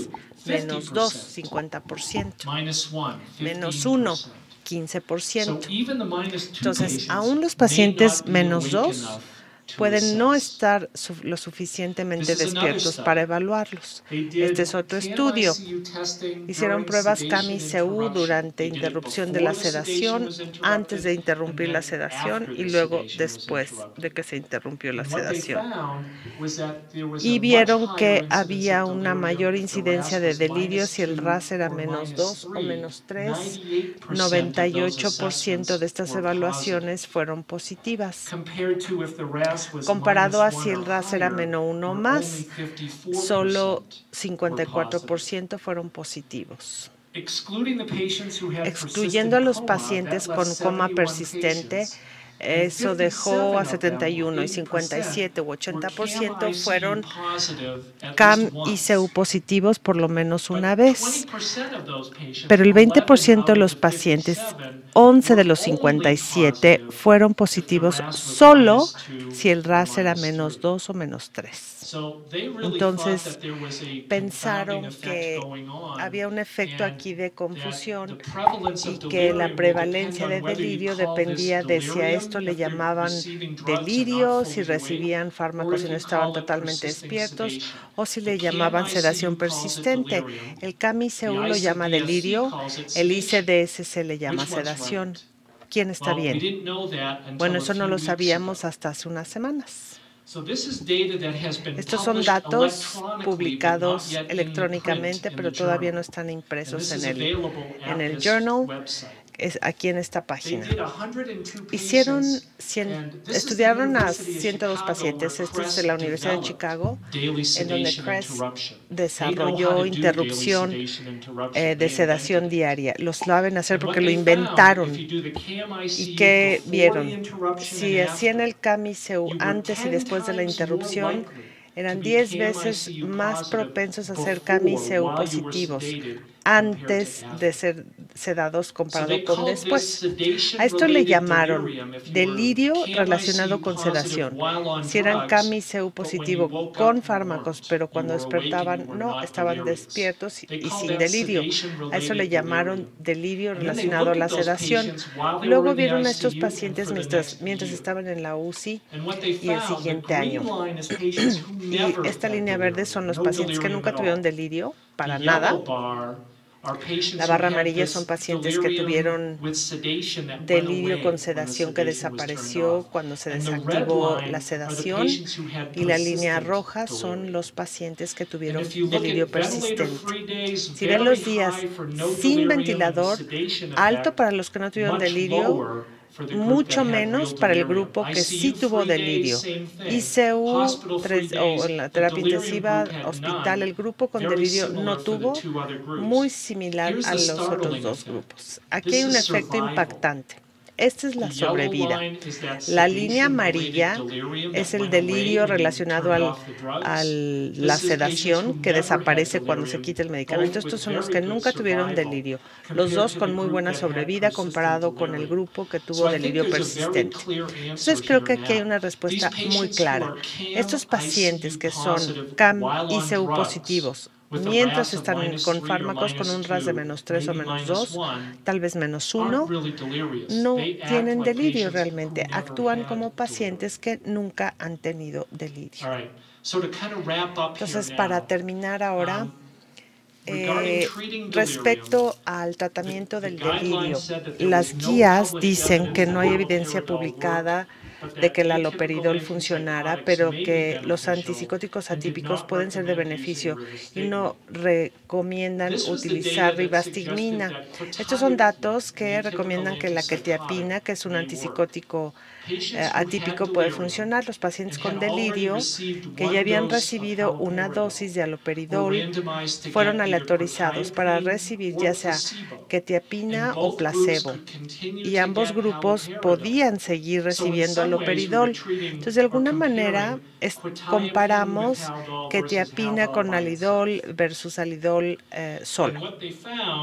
menos dos, cincuenta por ciento, minus one, menos uno, fifteen percent. quince por So ciento. even the minus two Entonces, patients aún los may pacientes not be menos awake dos enough to pueden no assess. estar su- lo suficientemente This is another despiertos study. para evaluarlos. They did Este es otro can estudio. I C U testing Hicieron during pruebas sedation C A M I-C U interruption. durante They did it interrupción de before la the sedation sedación, was interrupted, antes de interrumpir and la then sedación after y the luego sedation was después interrupted. de que se interrumpió la And what they sedación. found was that there was a Y much vieron higher que incidence había of una delirium mayor if the incidencia R A de S was delirio minus si el two R A S era or menos minus dos o three. menos tres. ninety-eight percent of noventa y those ocho por ciento de assessments estas were evaluaciones positive. fueron positivas. Compared to if the R A S was Comparado a minus si one el or R A S era higher, menos uno o where más, only fifty-four solo percent cincuenta y were cuatro por positive. ciento fueron positivos. Excluding the patients who had Excluyendo a persistent los coma, pacientes that con left coma seventy-one persistente, patients, and eso dejó a fifty-seven of them, setenta y uno y eighty cincuenta y percent, siete u were ochenta por C A ciento M I C U fueron positive at C A M least y once. C E U positivos por lo menos una But vez. twenty percent of those patients, Pero el veinte por ciento de eleven out los of the pacientes, fifty-seven, once de were los only cincuenta y siete, positive fueron if the positivos R A S was solo minus two si el R A S or era minus menos three. dos o menos tres. So they really Entonces, thought that there was a confounding pensaron effect que going on, había un efecto and aquí de that confusión the prevalence y of que la delirium will prevalencia de depend on whether you delirio call this dependía de si a delirium, esto le if they're llamaban receiving drugs and not delirio, si fully awake, recibían or fármacos y if no you estaban call it totalmente persisting despiertos, sedation. o si The le llamaban C A M I C U sedación calls it persistente. delirium. El C A M I-C U The lo llama delirio, I C D S C calls it el sedation. I C D S C le llama Which one's sedación. right? ¿Quién está Well, we bien? didn't know that until Bueno, a eso no few lo weeks sabíamos ago. hasta hace unas semanas. So this is data that has been Estos son published datos electronically, but not publicados yet in print electrónicamente, in pero the todavía no journal. están And impresos this en is el, available en at el this journal, website. es aquí en esta They página. did one hundred two Hicieron, patients, cien, and this is the estudiaron a University of ciento dos Chicago, pacientes. where Este es CREST de la Universidad de developed Chicago, daily en donde sedation CREST interruption. They know how desarrolló to do daily interrupción sedation interruption. eh, de They sedación invented it. diaria. Lo saben hacer And what porque lo they found, inventaron. if you do the C A M I C ¿Y U qué before the vieron? interruption Si and hacían after, el C A M I-C U you were antes y ten después de la times more interrupción, likely to eran be diez C A M I veces C U más positive propensos a ser C A M I-C before, U while you were positivos sedated, compared antes to after. de ser sedados So comparado they con called this después. A esto le sedation-related llamaron delirium if you were delirio C A M I C relacionado U con positive sedación. while on Si eran C A M drugs, I-C U but when you positivo woke con up, you fármacos, weren't. pero You cuando were awake and you despertaban were no, not estaban delirious. despiertos y, They y called sin that delirio. A eso sedation-related le llamaron delirium. delirio And then they relacionado a looked la at those sedación. patients while they were Luego in the vieron a estos I C U and pacientes for the mientras, next mientras year. estaban en la U C I And what they y el found, the siguiente green año. line is patients who Y never esta had línea verde son delirium, los no pacientes que delirium nunca at tuvieron all. delirio, para The nada. yellow bar are patients La who barra had amarilla this son pacientes que delirium tuvieron with sedation that went delirio away con when the sedación que sedation was turned desapareció off. cuando se And the red desactivó line la are the sedación, patients who had y la línea persistent roja son delirium. los pacientes que And tuvieron if you look delirio at persistente. ventilator-free days, Si ven very los días high for no sin delirium and ventilador, sedation alto effect, para los que no tuvieron much delirio, lower for the group that mucho had real menos para el delirium. grupo que sí I C tuvo U-free days, delirio. same thing. I C U Hospital-free tres, o days, en la the terapia delirium intensiva, group had hospital, none. el grupo con Very delirio similar no for the tuvo, two other groups. muy similar Here's a the los otros startling dos effect. grupos. Aquí This hay un is efecto survival. impactante. Esta es la The yellow sobrevida. line is that La línea sedation-related amarilla delirium es that el went away delirio when you relacionado turned al, off the drugs. a la This is patients who sedación que never had desaparece cuando se delirium, quita el medicamento. both with Estos son los very que good nunca tuvieron survival delirio. Los compared dos to the con muy group buena that had sobrevida persistent comparado con el delirium. grupo que So tuvo I think delirio there's a very persistente. clear answer Entonces creo que here aquí hay now. una These respuesta muy patients who clara. are C A Estos M pacientes I C U que son positive C A M while y on C E U drugs, positivos, with a R A mientras S of están minus con three or fármacos con un minus R A S de two, menos tres o maybe menos minus dos, one, tal vez menos aren't uno, really delirious. no They act tienen like delirio patients realmente, who never actúan had como delirium. pacientes que nunca han tenido delirio. All right. So to kind of wrap up here Entonces, now, para terminar ahora, um, regarding eh, treating delirium, respecto al tratamiento the- del the guidelines delirio, said that there las was no guías published dicen que evidence no hay that evidencia haloperidol publicada worked, but de that que el atypical haloperidol funcionara, antipsychotics pero may be que los beneficial antipsicóticos and did atípicos not pueden ser de recommend beneficio using y no rivastigmine. recomiendan This was the utilizar data that suggested ribastigmina. that Estos son quetiapine, datos que the atypical recomiendan que la quetiapina, que es un antipsychotic, may work. antipsicótico Patients eh, who had atípico, puede delirium funcionar. Los pacientes and con had already delirio received que one ya habían dose of recibido una haloperidol dosis de were haloperidol randomized to fueron get either aleatorizados para quetiapine recibir or ya sea placebo, quetiapina and o both groups placebo. could continue Y to ambos get grupos haloperidol. podían seguir So in recibiendo some ways, we were haloperidol. treating Entonces, de or alguna manera, comparing es- quetiapine comparamos with haldol versus quetiapina haldol con by alidol itself. versus alidol eh, And solo. what they found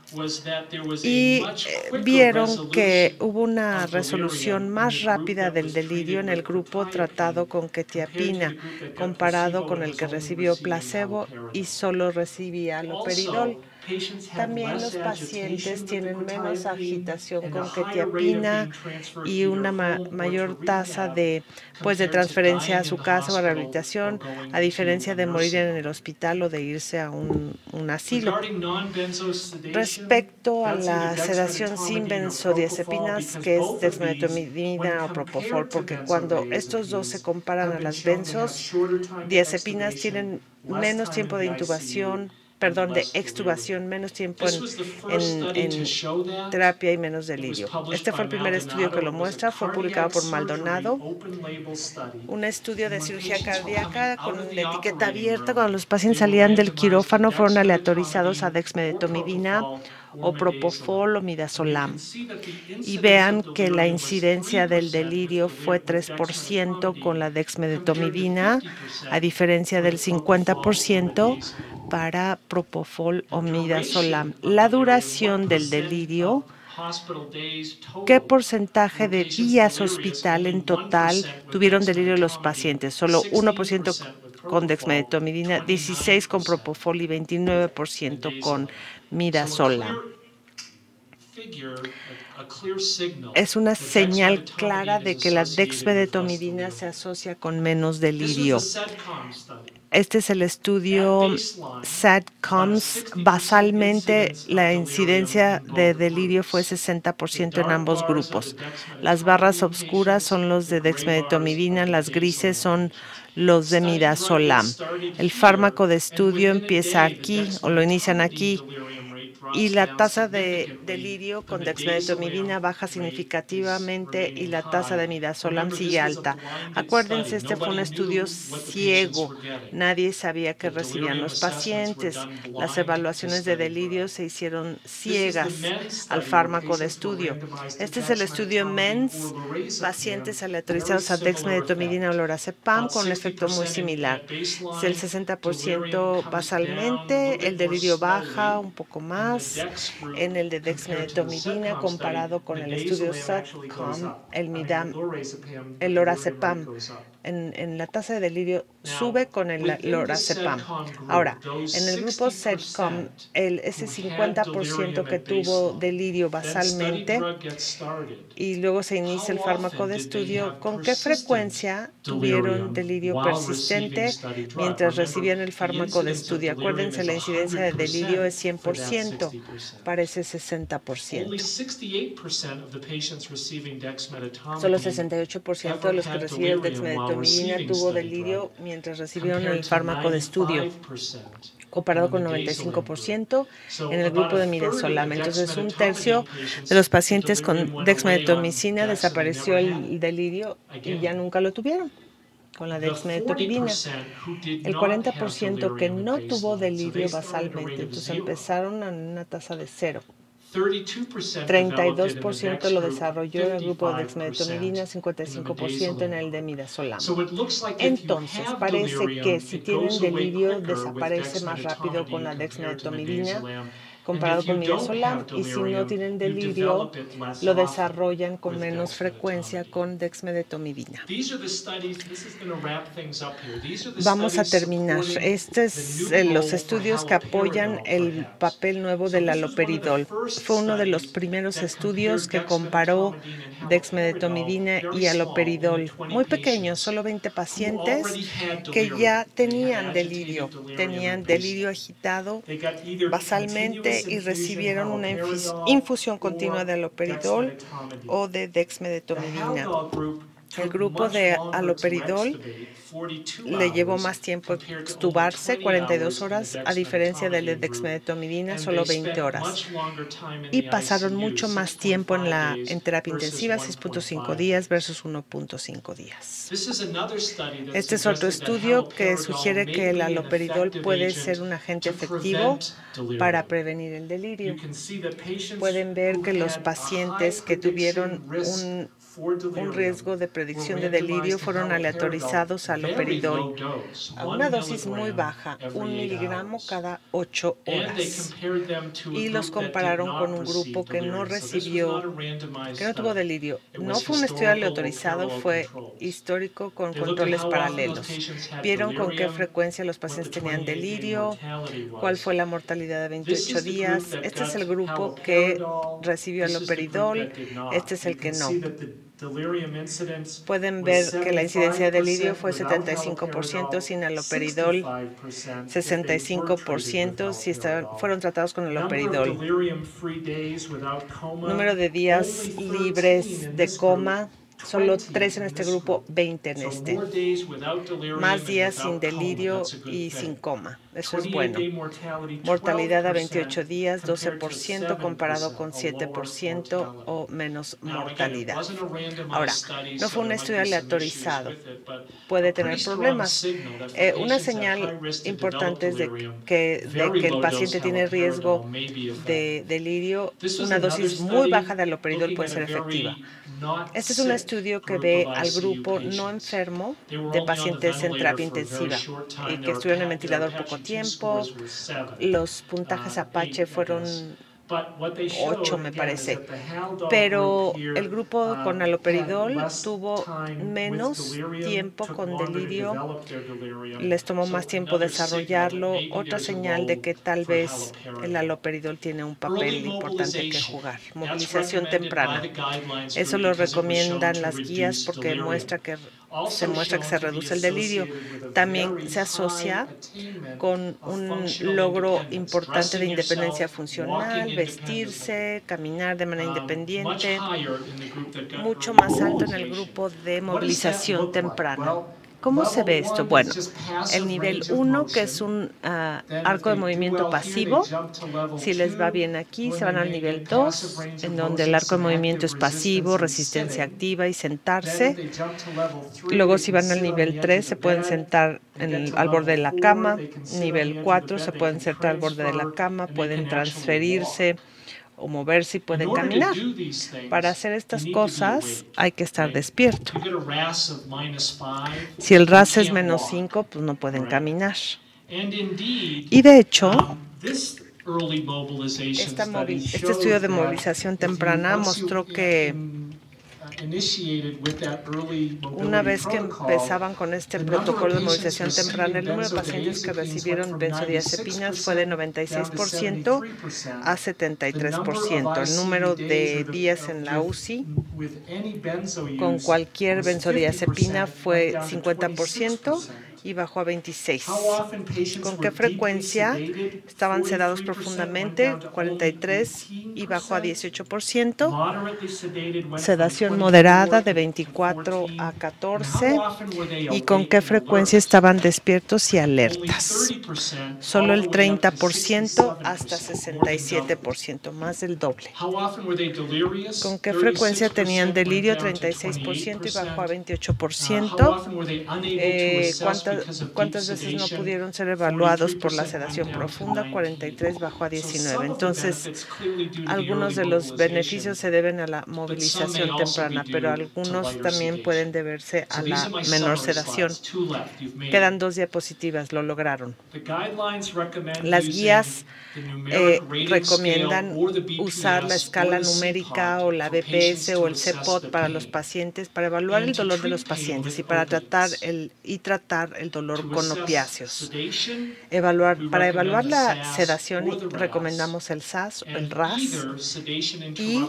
y vieron que hubo una resolución más rápida del delirio en el grupo tratado con quetiapina comparado con el que recibió placebo y solo recibía haloperidol. También los pacientes tienen menos agitación con quetiapina y una ma mayor tasa de, pues, de transferencia a su casa o a rehabilitación, a diferencia de morir en el hospital o de irse a un, un asilo. Respecto a la sedación sin benzodiazepinas, que es dexmedetomidina o propofol, porque cuando estos dos se comparan a las benzodiazepinas tienen menos tiempo de intubación, perdón, de extubación, menos tiempo en, en, en terapia y menos delirio. Este fue el primer estudio que lo muestra, fue publicado por Maldonado, un estudio de cirugía cardíaca con la etiqueta abierta. Cuando los pacientes salían del quirófano fueron aleatorizados a dexmedetomidina o propofol o midazolam. Y vean que la incidencia del delirio fue tres por ciento con la dexmedetomidina, a diferencia del cincuenta por ciento para propofol o midazolam. La duración del delirio, ¿qué porcentaje de días hospital en total tuvieron delirio los pacientes? Solo uno por ciento con dexmedetomidina, dieciséis por ciento con propofol y veintinueve por ciento con midazolam. Es una señal clara de que la dexmedetomidina se asocia con menos delirio. Este es el estudio SADCOMS. Basalmente, la incidencia de delirio fue sesenta por ciento en ambos grupos. Las barras oscuras son los de dexmedetomidina, las grises son los de midazolam. El fármaco de estudio empieza aquí, o lo inician aquí, y la tasa de delirio con dexmedetomidina baja significativamente y la tasa de midazolam sigue alta. Acuérdense, este fue un estudio ciego. Nadie sabía qué recibían los pacientes. Las evaluaciones de delirio se hicieron ciegas al fármaco de estudio. Este es el estudio MENS, pacientes aleatorizados a dexmedetomidina o lorazepam con un efecto muy similar. Es el sesenta por ciento basalmente, el delirio baja un poco más en el de dexmedetomidina comparado con el estudio SADCOM, el midam, el lorazepam. En, en la tasa de delirio sube con el lorazepam. Ahora, en el grupo SADCOM, el, ese cincuenta por ciento que tuvo delirio basalmente y luego se inicia el fármaco de estudio, ¿con qué frecuencia tuvieron delirio persistente mientras recibían el fármaco de estudio? Acuérdense, la incidencia de delirio es cien por ciento, parece sesenta por ciento. Solo sesenta y ocho por ciento de los que recibieron dexmedetomidina tuvo delirio mientras recibieron el fármaco de estudio, comparado con noventa y cinco por ciento en el grupo de midazolam. Entonces, un tercio de los pacientes con dexmedetomicina desapareció el delirio y ya nunca lo tuvieron con la dexmedetomidina. El cuarenta por ciento que no tuvo delirio basalmente, entonces empezaron en una tasa de cero. treinta y dos por ciento lo desarrolló en el grupo de dexmedetomidina, cincuenta y cinco por ciento en el de midazolam. Entonces, parece que si tienen delirio, desaparece más rápido con la dexmedetomidina comparado con midazolam, y si no tienen delirio, lo desarrollan con menos frecuencia con dexmedetomidina. Vamos a terminar. Estos son los estudios que apoyan el papel nuevo del haloperidol. Fue uno de los primeros estudios que comparó dexmedetomidina y haloperidol. Muy pequeño, solo veinte pacientes que ya tenían delirio, tenían delirio agitado basalmente y recibieron una infusión continua de haloperidol o de dexmedetomidina. El grupo de haloperidol le llevó más tiempo extubarse, cuarenta y dos horas, a diferencia del de dexmedetomidina, solo veinte horas. Y pasaron mucho más tiempo en la en terapia intensiva, seis punto cinco días versus uno punto cinco días. Este es otro estudio que sugiere que el haloperidol puede ser un agente efectivo para prevenir el delirio. Pueden ver que los pacientes que tuvieron un un riesgo de predicción de delirio fueron aleatorizados a haloperidol a una dosis muy baja, un miligramo cada ocho horas. Y los compararon con un grupo que no recibió, que no tuvo delirio. No fue un estudio aleatorizado, fue histórico con controles paralelos. Vieron con qué frecuencia los pacientes tenían delirio, cuál fue la mortalidad de veintiocho días. Este es el grupo que recibió haloperidol, este es el que no. Pueden ver que la incidencia de delirio fue setenta y cinco por ciento sin haloperidol, sesenta y cinco por ciento si estaban, fueron tratados con haloperidol. Número de días libres de coma, solo tres en este grupo, veinte en este. Más días sin delirio y sin coma. Eso es bueno. Mortalidad a veintiocho días, doce por ciento comparado con siete por ciento o menos mortalidad. Ahora, no fue un estudio aleatorizado. Puede tener problemas. Eh, una señal importante es de que, de que el paciente tiene riesgo de delirio. Una dosis muy baja de haloperidol puede ser efectiva. Este es un estudio que ve al grupo no enfermo de pacientes en terapia intensiva y que estuvieron en ventilador poco tiempo. Los puntajes Apache fueron ocho, me parece. Pero el grupo con haloperidol tuvo menos tiempo con delirio, les tomó más tiempo desarrollarlo. Otra señal de que tal vez el haloperidol tiene un papel importante que jugar. Movilización temprana. Eso lo recomiendan las guías porque muestra que se muestra que se reduce el delirio. También se asocia con un logro importante de independencia funcional, vestirse, caminar de manera independiente, mucho más alto en el grupo de movilización temprana. ¿Cómo se ve esto? Bueno, el nivel uno, que es un uh, arco de movimiento pasivo, si les va bien aquí, se van al nivel dos, en donde el arco de movimiento es pasivo, resistencia activa y sentarse. Luego, si van al nivel tres, se pueden sentar en el, al borde de la cama. Nivel cuatro, se pueden sentar al borde de la cama, pueden transferirse o moverse y pueden caminar. Para hacer estas cosas hay que estar despierto. Si el R A S es menos cinco, pues no pueden caminar. Y de hecho, esta este estudio de movilización temprana mostró que una vez que empezaban con este protocolo de movilización temprana, el número de pacientes que recibieron benzodiazepinas fue de noventa y seis por ciento a setenta y tres por ciento. El número de días en la U C I con cualquier benzodiazepina fue cincuenta por ciento y bajó a veintiséis. ¿Con qué frecuencia estaban sedados profundamente? cuarenta y tres y bajó a dieciocho por ciento. Sedación moderada de veinticuatro a catorce. ¿Y con qué frecuencia estaban despiertos y alertas? Solo el treinta por ciento hasta sesenta y siete por ciento, más del doble. ¿Con qué frecuencia tenían delirio? treinta y seis por ciento y bajó a veintiocho por ciento. Eh, ¿cuántas, ¿Cuántas veces no pudieron ser evaluados por la sedación profunda? cuarenta y tres bajó a diecinueve. Entonces, algunos de los beneficios se deben a la movilización temprana, pero algunos también pueden deberse a la menor sedación. Quedan dos diapositivas, lo lograron. Las guías eh, recomiendan usar la escala numérica o la B P S o el C P O T para los pacientes para evaluar el dolor de los pacientes y para tratar el y tratar el dolor con opiáceos. Evaluar, para evaluar la sedación recomendamos el S A S o el R A S y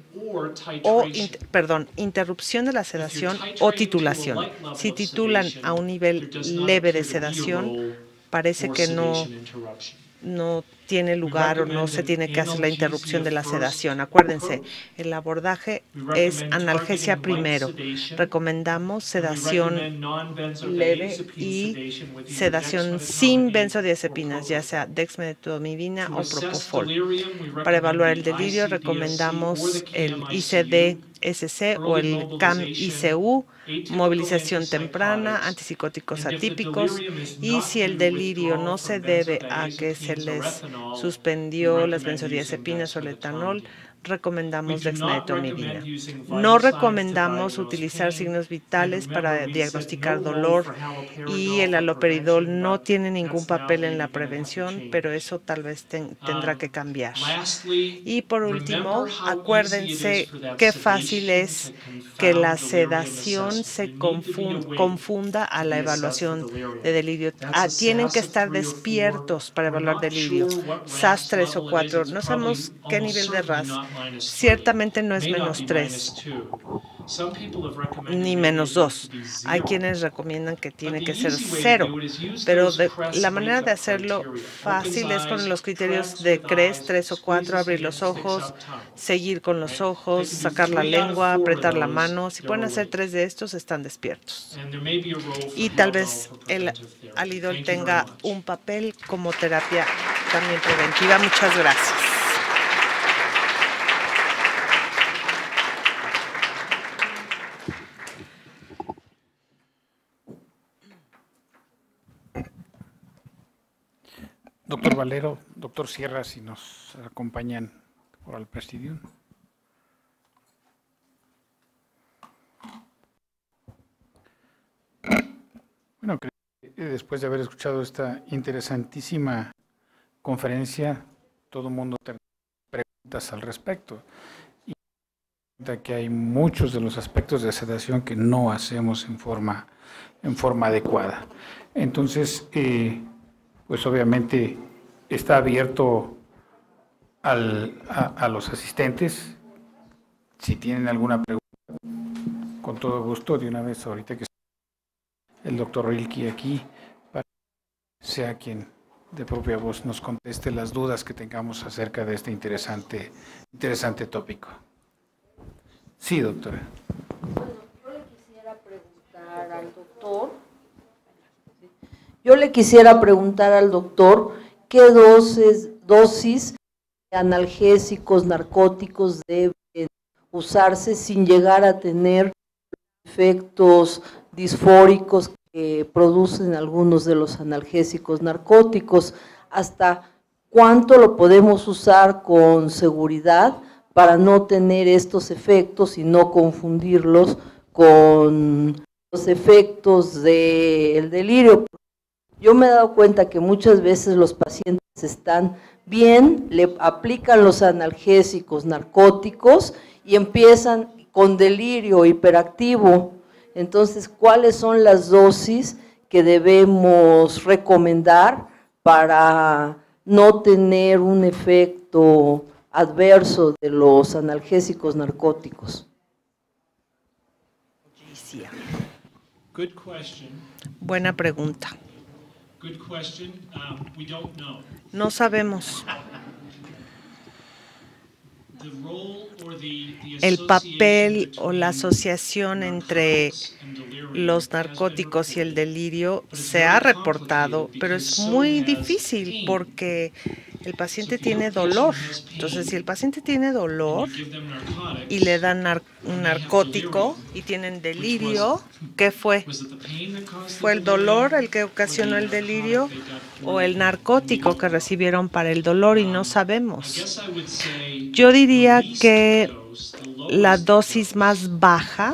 o inter, perdón, interrupción de la sedación o titulación. Si titulan a un nivel leve de sedación, parece que no no tiene lugar o no se tiene que hacer la interrupción de la sedación. Acuérdense, el abordaje es analgesia primero. Recomendamos sedación leve y sedación sin benzodiazepinas, ya sea dexmedetomidina o propofol. Para evaluar el delirio, recomendamos el I C D S C o el C A M I C U, movilización temprana, antipsicóticos atípicos, y si el delirio no se debe a que se les suspendió las benzodiazepinas o el etanol, recomendamos dexmedetomidina. No recomendamos utilizar signos vitales para diagnosticar dolor y el haloperidol no tiene ningún papel en la prevención, pero eso tal vez ten, tendrá que cambiar. Y por último, acuérdense qué fácil es que la sedación se confunda a la evaluación de delirio. Ah, tienen que estar despiertos para evaluar delirio. S A S tres o cuatro, no sabemos qué nivel de R A S. Ciertamente no es menos tres, ni menos dos. Hay quienes recomiendan que tiene que ser cero, pero de, la manera de hacerlo fácil es con los criterios de C R E S tres o cuatro, abrir los ojos, seguir con los ojos, sacar la lengua, apretar la mano. Si pueden hacer tres de estos, están despiertos. Y tal vez el alidol tenga un papel como terapia también preventiva. Muchas gracias. Doctor Valero, doctor Sierra, si nos acompañan por el presidium. Bueno, creo que después de haber escuchado esta interesantísima conferencia, todo el mundo tiene preguntas al respecto. Y que hay muchos de los aspectos de sedación que no hacemos en forma, en forma adecuada. Entonces, eh, pues obviamente está abierto al, a, a los asistentes. Si tienen alguna pregunta, con todo gusto, de una vez ahorita que el doctor Rilke aquí, para que sea quien de propia voz nos conteste las dudas que tengamos acerca de este interesante, interesante tópico. Sí, doctora. Bueno, yo le quisiera preguntar al doctor, yo le quisiera preguntar al doctor qué dosis, dosis de analgésicos, narcóticos deben usarse sin llegar a tener efectos disfóricos que producen algunos de los analgésicos narcóticos. ¿Hasta cuánto lo podemos usar con seguridad para no tener estos efectos y no confundirlos con los efectos del delirio? Yo me he dado cuenta que muchas veces los pacientes están bien, le aplican los analgésicos narcóticos y empiezan con delirio hiperactivo. Entonces, ¿cuáles son las dosis que debemos recomendar para no tener un efecto adverso de los analgésicos narcóticos? Buena pregunta. No sabemos. El papel o la asociación entre los narcóticos y el delirio se ha reportado, pero es muy difícil porque el paciente tiene dolor. Entonces, si el paciente tiene dolor y le dan nar un narcótico y tienen delirio, ¿qué fue? ¿Fue el dolor el que ocasionó el delirio o el narcótico que recibieron para el dolor? Y no sabemos. Yo diría que la dosis más baja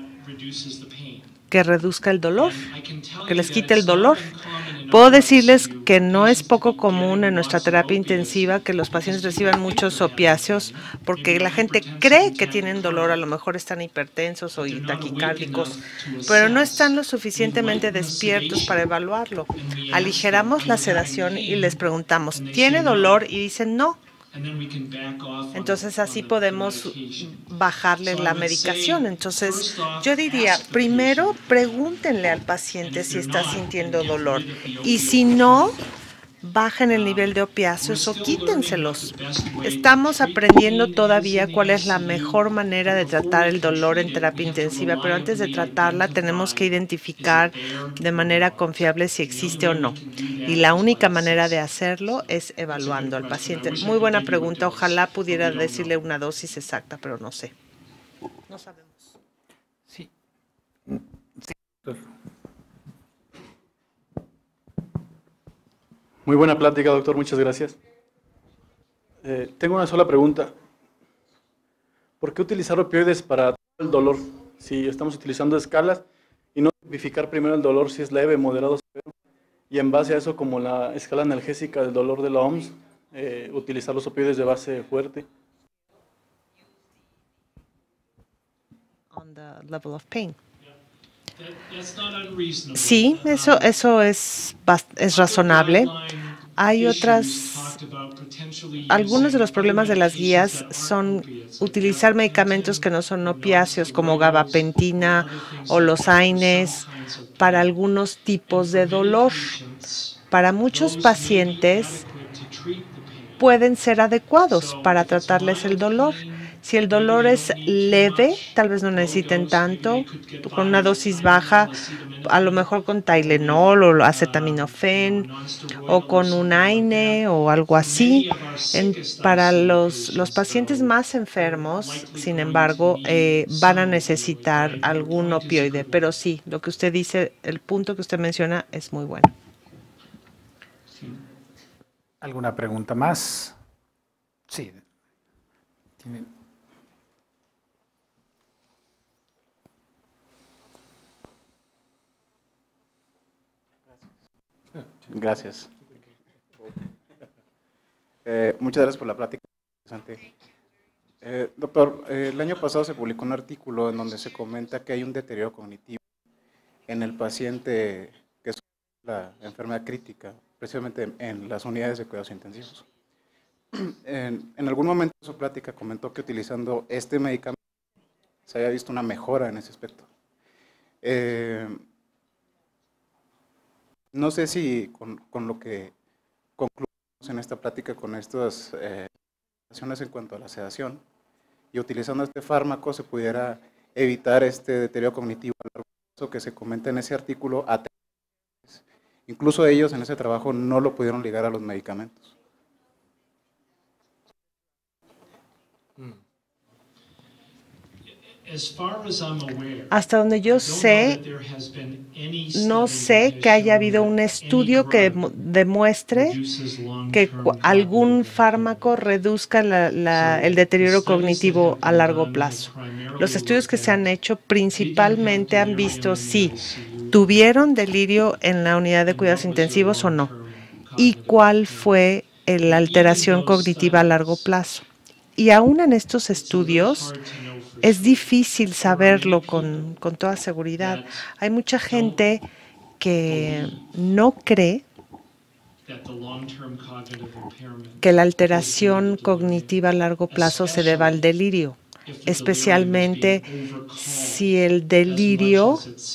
que reduzca el dolor, que les quite el dolor. Puedo decirles que no es poco común en nuestra terapia intensiva que los pacientes reciban muchos opiáceos porque la gente cree que tienen dolor, a lo mejor están hipertensos o taquicárdicos, pero no están lo suficientemente despiertos para evaluarlo. Aligeramos la sedación y les preguntamos, ¿tiene dolor? Y dicen no. Entonces así podemos bajarle la medicación. Entonces yo diría, primero pregúntenle al paciente si está sintiendo dolor y si no, bajen el nivel de opiáceos o quítenselos. Estamos aprendiendo todavía cuál es la mejor manera de tratar el dolor en terapia intensiva, pero antes de tratarla tenemos que identificar de manera confiable si existe o no. Y la única manera de hacerlo es evaluando al paciente. Muy buena pregunta. Ojalá pudiera decirle una dosis exacta, pero no sé. No sabemos. Sí. Muy buena plática, doctor. Muchas gracias. Eh, tengo una sola pregunta. ¿Por qué utilizar opioides para el dolor? Si estamos utilizando escalas y no tipificar primero el dolor si es leve, moderado, severo, y en base a eso, como la escala analgésica del dolor de la O M S, eh, utilizar los opioides de base fuerte. On the level of pain. That- that's not unreasonable. Sí, eso, Um, eso es, bas- es razonable. Hay otras, algunos de los problemas de las guías son utilizar medicamentos que no son opiáceos, como gabapentina o los AINES, para algunos tipos de dolor. Para muchos pacientes pueden ser adecuados para tratarles el dolor. Si el dolor es leve, tal vez no necesiten tanto, con una dosis baja, a lo mejor con Tylenol o acetaminofén o con un AINE o algo así. En, para los, los pacientes más enfermos, sin embargo, eh, van a necesitar algún opioide. Pero sí, lo que usted dice, el punto que usted menciona es muy bueno. ¿Alguna pregunta más? Sí. ¿Tienen? Gracias. Eh, muchas gracias por la plática. Interesante. Eh, doctor, eh, el año pasado se publicó un artículo en donde se comenta que hay un deterioro cognitivo en el paciente que sufre la enfermedad crítica, precisamente en las unidades de cuidados intensivos. En, en algún momento de su plática comentó que utilizando este medicamento se había visto una mejora en ese aspecto. Eh, no sé si con, con lo que concluimos en esta plática, con estas eh, en cuanto a la sedación, y utilizando este fármaco se pudiera evitar este deterioro cognitivo a largo plazo que se comenta en ese artículo. A Incluso ellos en ese trabajo no lo pudieron ligar a los medicamentos. Hasta donde yo sé, no sé que haya habido un estudio que demuestre que algún fármaco reduzca la, la, el deterioro cognitivo a largo plazo. Los estudios que se han hecho principalmente han visto si tuvieron delirio en la unidad de cuidados intensivos o no, y cuál fue la alteración cognitiva a largo plazo. Y aún en estos estudios es difícil saberlo con, con toda seguridad. Hay mucha gente que no cree que la alteración cognitiva a largo plazo se deba al delirio, especialmente si el delirio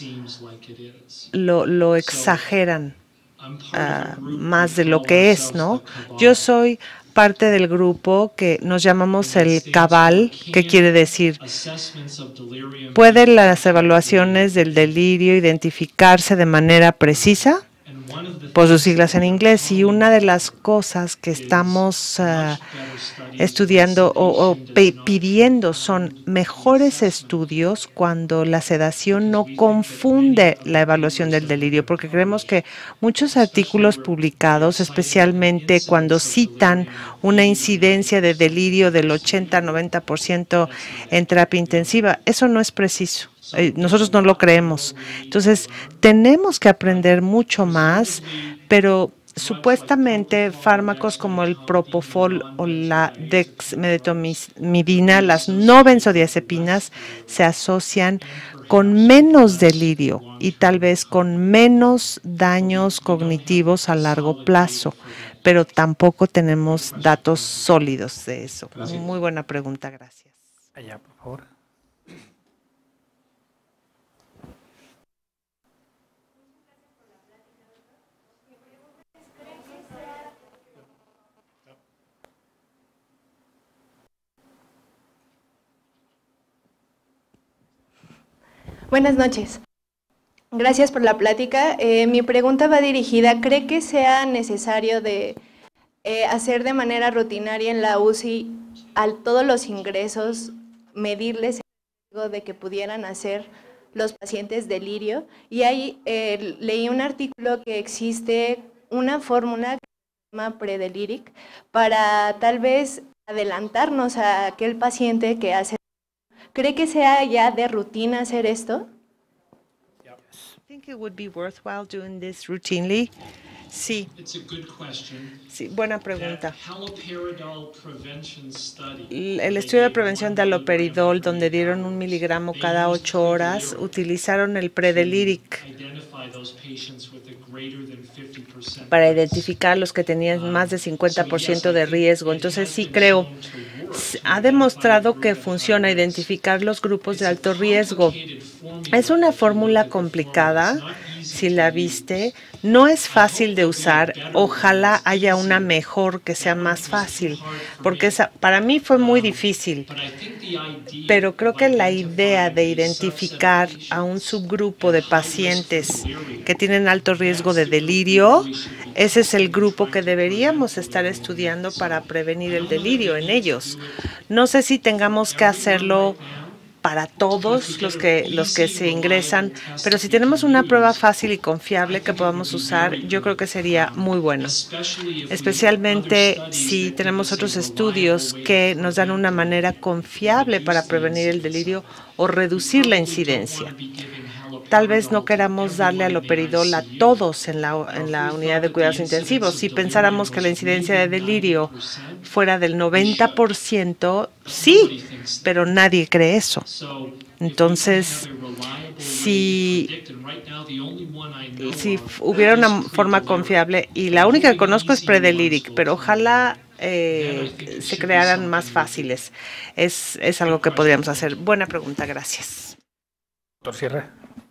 lo, lo exageran uh, más de lo que es, ¿no? Yo soy parte del grupo que nos llamamos el cabal, que quiere decir, ¿pueden las evaluaciones del delirio identificarse de manera precisa? Por sus siglas en inglés, y una de las cosas que estamos uh, estudiando o, o pidiendo son mejores estudios cuando la sedación no confunde la evaluación del delirio, porque creemos que muchos artículos publicados, especialmente cuando citan una incidencia de delirio del ochenta a noventa por ciento en terapia intensiva, eso no es preciso. Nosotros no lo creemos. Entonces, tenemos que aprender mucho más, pero supuestamente fármacos como el propofol o la dexmedetomidina, las no benzodiazepinas, se asocian con menos delirio y tal vez con menos daños cognitivos a largo plazo, pero tampoco tenemos datos sólidos de eso. Gracias. Muy buena pregunta, gracias. Allá, por favor. Buenas noches. Gracias por la plática. Eh, mi pregunta va dirigida, ¿cree que sea necesario de eh, hacer de manera rutinaria en la U C I a todos los ingresos, medirles el riesgo de que pudieran hacer los pacientes delirio? Y ahí eh, leí un artículo que existe una fórmula que Predeliric para tal vez adelantarnos a aquel paciente que hace. ¿Cree que sea ya de rutina hacer esto? I think it would be worthwhile doing this routinely. Sí. It's a good question. Sí, buena pregunta. That haloperidol prevention study, El el estudio de prevención de aloperidol, donde dieron un miligramo cada ocho horas, utilizaron el Predeliric identify those patients with a greater than fifty percent para identificar a los que tenían más de cincuenta por ciento de riesgo. Entonces sí creo, s- ha demostrado que funciona identificar los grupos de alto riesgo. Es una fórmula complicada, si la viste, no es fácil de usar. Ojalá haya una mejor que sea más fácil, porque esa, para mí fue muy difícil. But I think the idea Pero creo que la of idea de identifying a identificar subset of a un patients subgrupo de pacientes que tienen alto riesgo de delirio, ese es el grupo que deberíamos estar estudiando para prevenir el delirio en ellos. No sé si tengamos que hacerlo para todos los que, los que se ingresan, pero si tenemos una prueba fácil y confiable que podamos usar, yo creo que sería muy bueno. especially if we Especialmente other si studies that tenemos give us otros a estudios reliable way que to nos dan una prevent manera confiable para prevenir el delirio o reducir la incidencia. Tal vez no queramos darle aloperidol a todos en la, en la unidad de cuidados intensivos. Si pensáramos que la incidencia de delirio fuera del noventa por ciento, sí, pero nadie cree eso. Entonces, si, si f- hubiera una forma confiable, y la única que conozco es Predeliric, pero ojalá eh, se crearan más fáciles. Es, es algo que podríamos hacer. Buena pregunta, gracias. Doctor Sierra.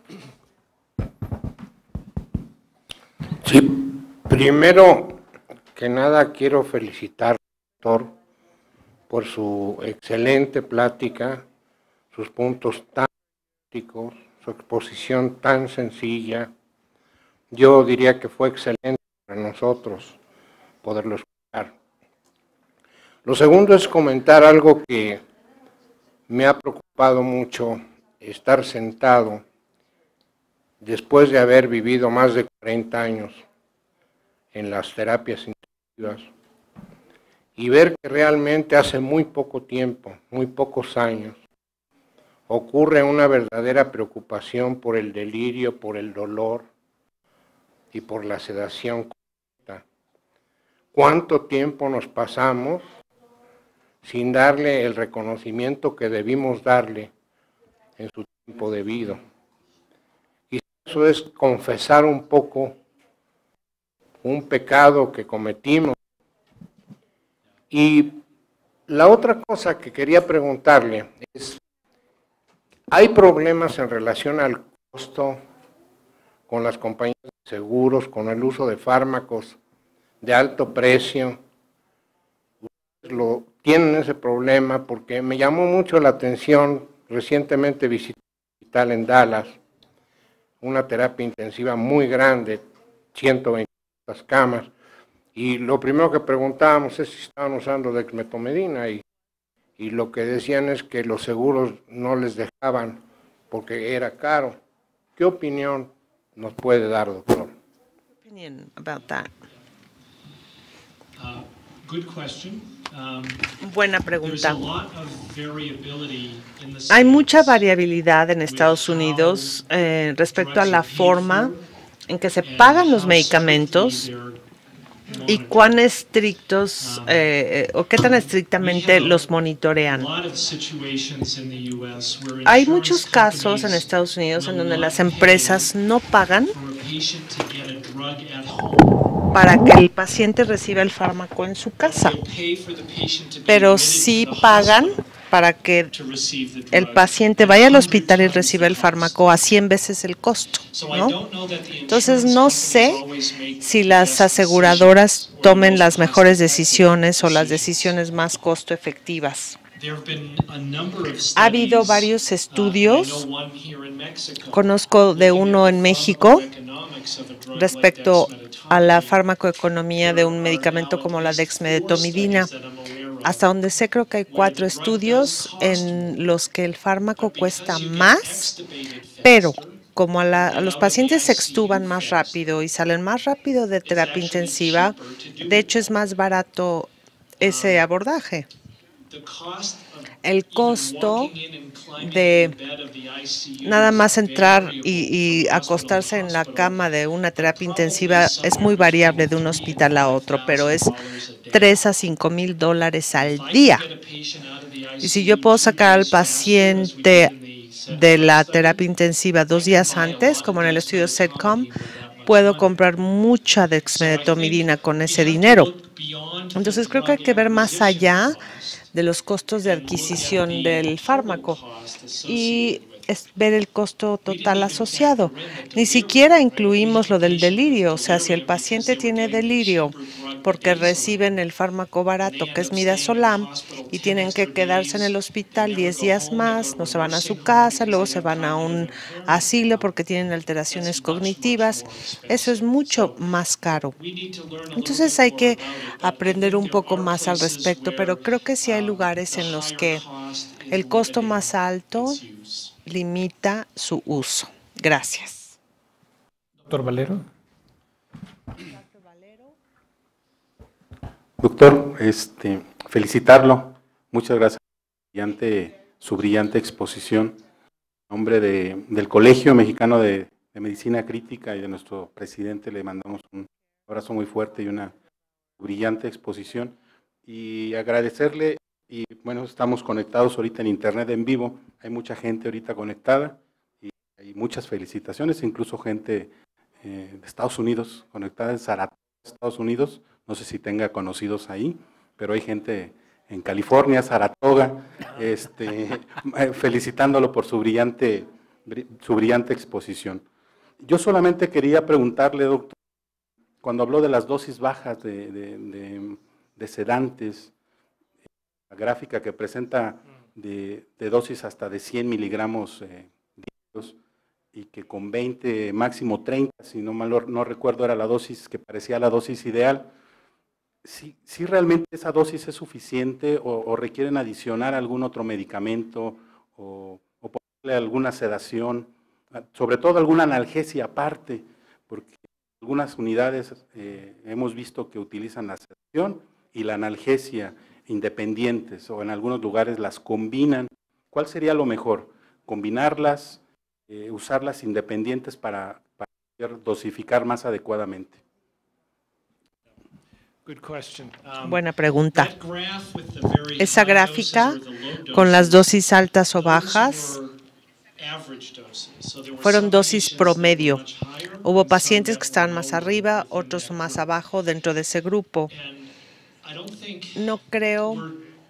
Sí, primero que nada quiero felicitar al doctor por su excelente plática, sus puntos tan prácticos, su exposición tan sencilla. Yo diría que fue excelente para nosotros poderlo escuchar. Lo segundo es comentar algo que me ha preocupado mucho, estar sentado después de haber vivido más de cuarenta años en las terapias intensivas y ver que realmente hace muy poco tiempo, muy pocos años, ocurre una verdadera preocupación por el delirio, por el dolor y por la sedación correcta. ¿Cuánto tiempo nos pasamos sin darle el reconocimiento que debimos darle en su tiempo debido? Y eso es confesar un poco un pecado que cometimos. Y la otra cosa que quería preguntarle es, ¿hay problemas en relación al costo con las compañías de seguros, con el uso de fármacos de alto precio? ¿Ustedes lo tienen ese problema? Porque me llamó mucho la atención, recientemente visité un hospital en Dallas, una terapia intensiva muy grande, ciento veinte camas, y lo primero que preguntábamos es si estaban usando dexmetomedina, y, y lo que decían es que los seguros no les dejaban porque era caro. ¿Qué opinión nos puede dar, doctor? Opinion about that. Uh, good question. Um, Buena there's a pregunta. lot of variability in the Hay mucha States variabilidad en Estados Unidos eh, respecto a la forma en que se pagan los medicamentos y cuán estrictos eh, o qué tan estrictamente los monitorean. Hay muchos casos en Estados Unidos en donde las empresas no pagan para que el paciente reciba el fármaco en su casa, pero sí pagan para que el paciente vaya al hospital y reciba el fármaco a cien veces el costo, ¿no? Entonces no sé si las aseguradoras tomen las mejores decisiones o las decisiones más costo efectivas. Ha habido varios estudios, conozco de uno en México, respecto a la farmacoeconomía de un medicamento como la dexmedetomidina. Hasta donde sé, creo que hay cuatro estudios en los que el fármaco cuesta más, pero como a, la, a los pacientes se extuban más rápido y salen más rápido de terapia intensiva, de hecho es más barato ese abordaje. El costo de nada más entrar y, y acostarse en la cama de una terapia intensiva es muy variable de un hospital a otro, pero es tres a cinco mil dólares al día. Y si yo puedo sacar al paciente de la terapia intensiva dos días antes, como en el estudio SETCOM, puedo comprar mucha dexmedetomidina con ese dinero. Entonces creo que hay que ver más allá de los costos de adquisición del fármaco y es ver el costo total asociado. Ni siquiera incluimos lo del delirio, o sea, si el paciente tiene delirio porque reciben el fármaco barato que es midazolam y tienen que quedarse en el hospital diez días más, no se van a su casa, luego se van a un asilo porque tienen alteraciones cognitivas, eso es mucho más caro. Entonces hay que aprender un poco más al respecto, pero creo que sí hay lugares en los que el costo más alto limita su uso. Gracias. Doctor Valero. Doctor, este, felicitarlo. Muchas gracias por brillante, su brillante exposición. En nombre de, del Colegio Mexicano de, de Medicina Crítica y de nuestro presidente le mandamos un abrazo muy fuerte y una brillante exposición. Y agradecerle. Y bueno, estamos conectados ahorita en internet en vivo, hay mucha gente ahorita conectada y hay muchas felicitaciones, incluso gente eh, de Estados Unidos conectada en Saratoga, Estados Unidos, no sé si tenga conocidos ahí, pero hay gente en California, Saratoga, este, felicitándolo por su brillante, su brillante exposición. Yo solamente quería preguntarle, doctor, cuando habló de las dosis bajas de, de, de, de sedantes, la gráfica que presenta de, de dosis hasta de cien miligramos eh, diarios y que con veinte, máximo treinta, si no mal no recuerdo, era la dosis que parecía la dosis ideal. ¿Sí, sí realmente esa dosis es suficiente o, o requieren adicionar algún otro medicamento o, o ponerle alguna sedación, sobre todo alguna analgesia aparte? Porque algunas unidades eh, hemos visto que utilizan la sedación y la analgesia independientes o en algunos lugares las combinan. ¿Cuál sería lo mejor? ¿Combinarlas, eh, usarlas independientes para, para poder dosificar más adecuadamente? Buena pregunta. Esa gráfica con las dosis altas o bajas fueron dosis promedio. Hubo pacientes que estaban más arriba, otros más abajo dentro de ese grupo. No creo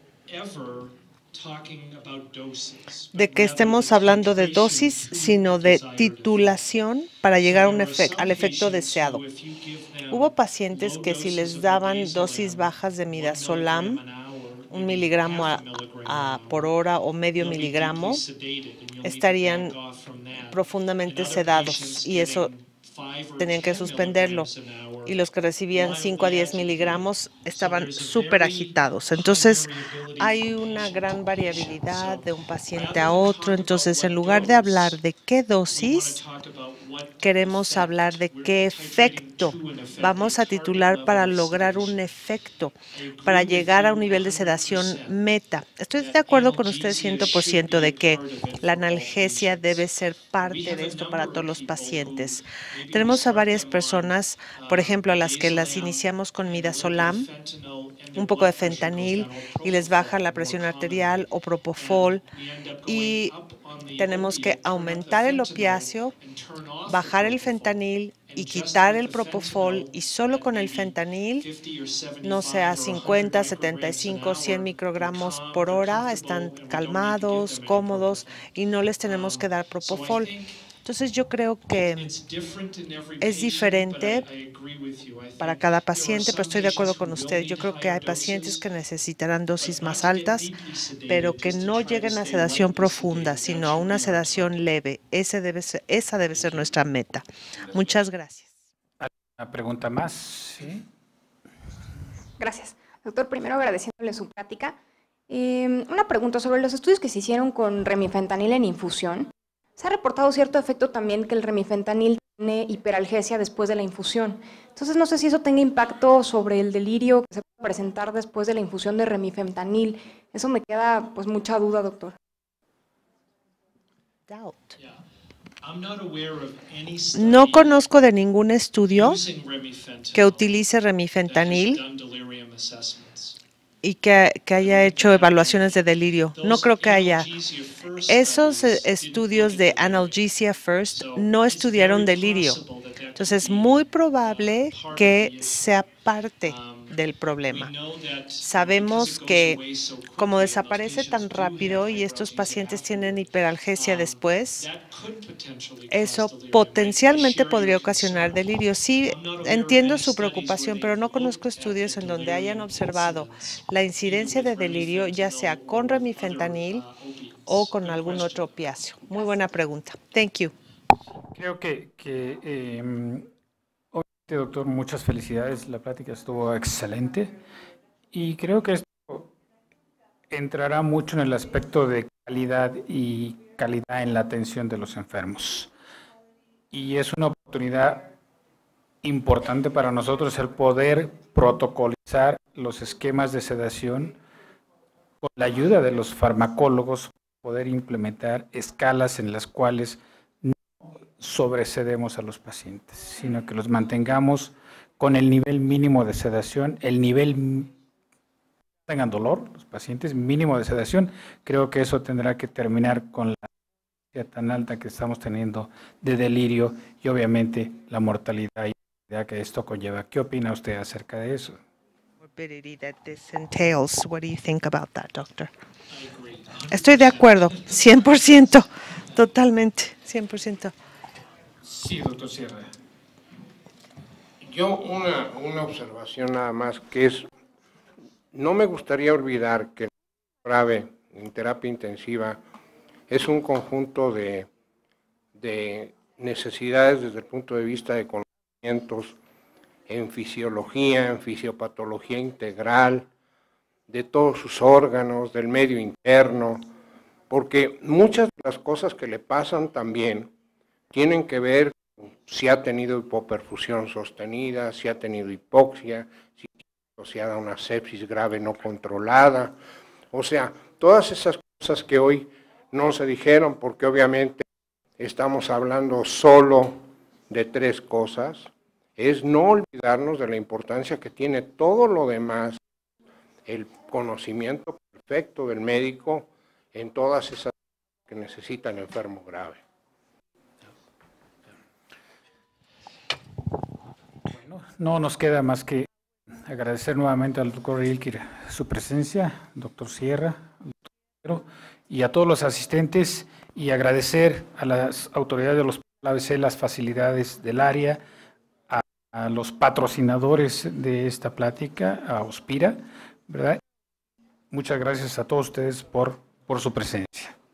de que estemos hablando de dosis, sino de titulación para llegar a un efecto, al efecto deseado. Hubo pacientes que si les daban dosis bajas de midazolam, un miligramo a, a, por hora o medio miligramo, estarían profundamente sedados y eso tenían que suspenderlo. Y los que recibían cinco a diez miligramos estaban súper agitados. Entonces, hay una gran variabilidad de un paciente a otro. Entonces, en lugar de hablar de qué dosis, queremos hablar de qué efecto. Vamos a titular para lograr un efecto, para llegar a un nivel de sedación meta. Estoy de acuerdo con usted ciento por ciento de que la analgesia debe ser parte de esto para todos los pacientes. Tenemos a varias personas, por ejemplo, a las que las iniciamos con midazolam, un poco de fentanil y les baja la presión arterial o propofol y tenemos que aumentar el opiáceo, bajar el fentanil y quitar el propofol y solo con el fentanil, no sé, a cincuenta, setenta y cinco, cien microgramos por hora, están calmados, cómodos y no les tenemos que dar propofol. Entonces yo creo que es diferente para cada paciente, pero estoy de acuerdo con usted. Yo creo que hay pacientes que necesitarán dosis más altas, pero que no lleguen a sedación profunda, sino a una sedación leve. Ese debe ser, esa debe ser nuestra meta. Muchas gracias. Una pregunta más. ¿Sí? Gracias. Doctor, primero agradeciéndole su plática. Eh, una pregunta sobre los estudios que se hicieron con remifentanil en infusión. se ha reportado cierto efecto también que el remifentanil tiene hiperalgesia después de la infusión. Entonces no sé si eso tenga impacto sobre el delirio que se puede presentar después de la infusión de remifentanil. Eso me queda pues mucha duda, doctor. No conozco de ningún estudio que utilice remifentanil y que, que haya hecho evaluaciones de delirio. No creo que haya. Esos estudios de Analgesia First no estudiaron delirio. Entonces es muy probable que sea parte del problema. Sabemos que como desaparece tan rápido y estos pacientes tienen hiperalgesia después, eso potencialmente podría ocasionar delirio. Sí, entiendo su preocupación, pero no conozco estudios en donde hayan observado la incidencia de delirio, ya sea con remifentanil o con algún otro opiáceo. Muy buena pregunta. Thank you. Creo que, que eh, obviamente, doctor, muchas felicidades. La plática estuvo excelente y creo que esto entrará mucho en el aspecto de calidad y calidad en la atención de los enfermos. Y es una oportunidad importante para nosotros el poder protocolizar los esquemas de sedación con la ayuda de los farmacólogos, poder implementar escalas en las cuales no sobrecedemos a los pacientes, sino que los mantengamos con el nivel mínimo de sedación, el nivel tengan dolor, los pacientes mínimo de sedación. Creo que eso tendrá que terminar con la tan alta que estamos teniendo de delirio y obviamente la mortalidad que esto conlleva. ¿Qué opina usted acerca de eso? Morbidity that this entails. What do you think about that, doctor? Estoy de acuerdo, cien por ciento, totalmente, cien por ciento. Sí, doctor Sierra. Yo una, una observación nada más, que es, no me gustaría olvidar que el grave en terapia intensiva es un conjunto de, de necesidades desde el punto de vista de conocimientos en fisiología, en fisiopatología integral, de todos sus órganos, del medio interno, porque muchas de las cosas que le pasan también tienen que ver con si ha tenido hipoperfusión sostenida, si ha tenido hipoxia, si ha asociada a una sepsis grave no controlada, o sea, todas esas cosas que hoy no se dijeron, porque obviamente estamos hablando solo de tres cosas, es no olvidarnos de la importancia que tiene todo lo demás, el conocimiento perfecto del médico en todas esas cosas que necesita el enfermo grave. Bueno, no nos queda más que agradecer nuevamente al doctor Rilke su presencia, doctor Sierra, doctor y a todos los asistentes, y agradecer a las autoridades de los A B C las facilidades del área, a, a los patrocinadores de esta plática, a Ospira, ¿verdad? Muchas gracias a todos ustedes por, por su presencia.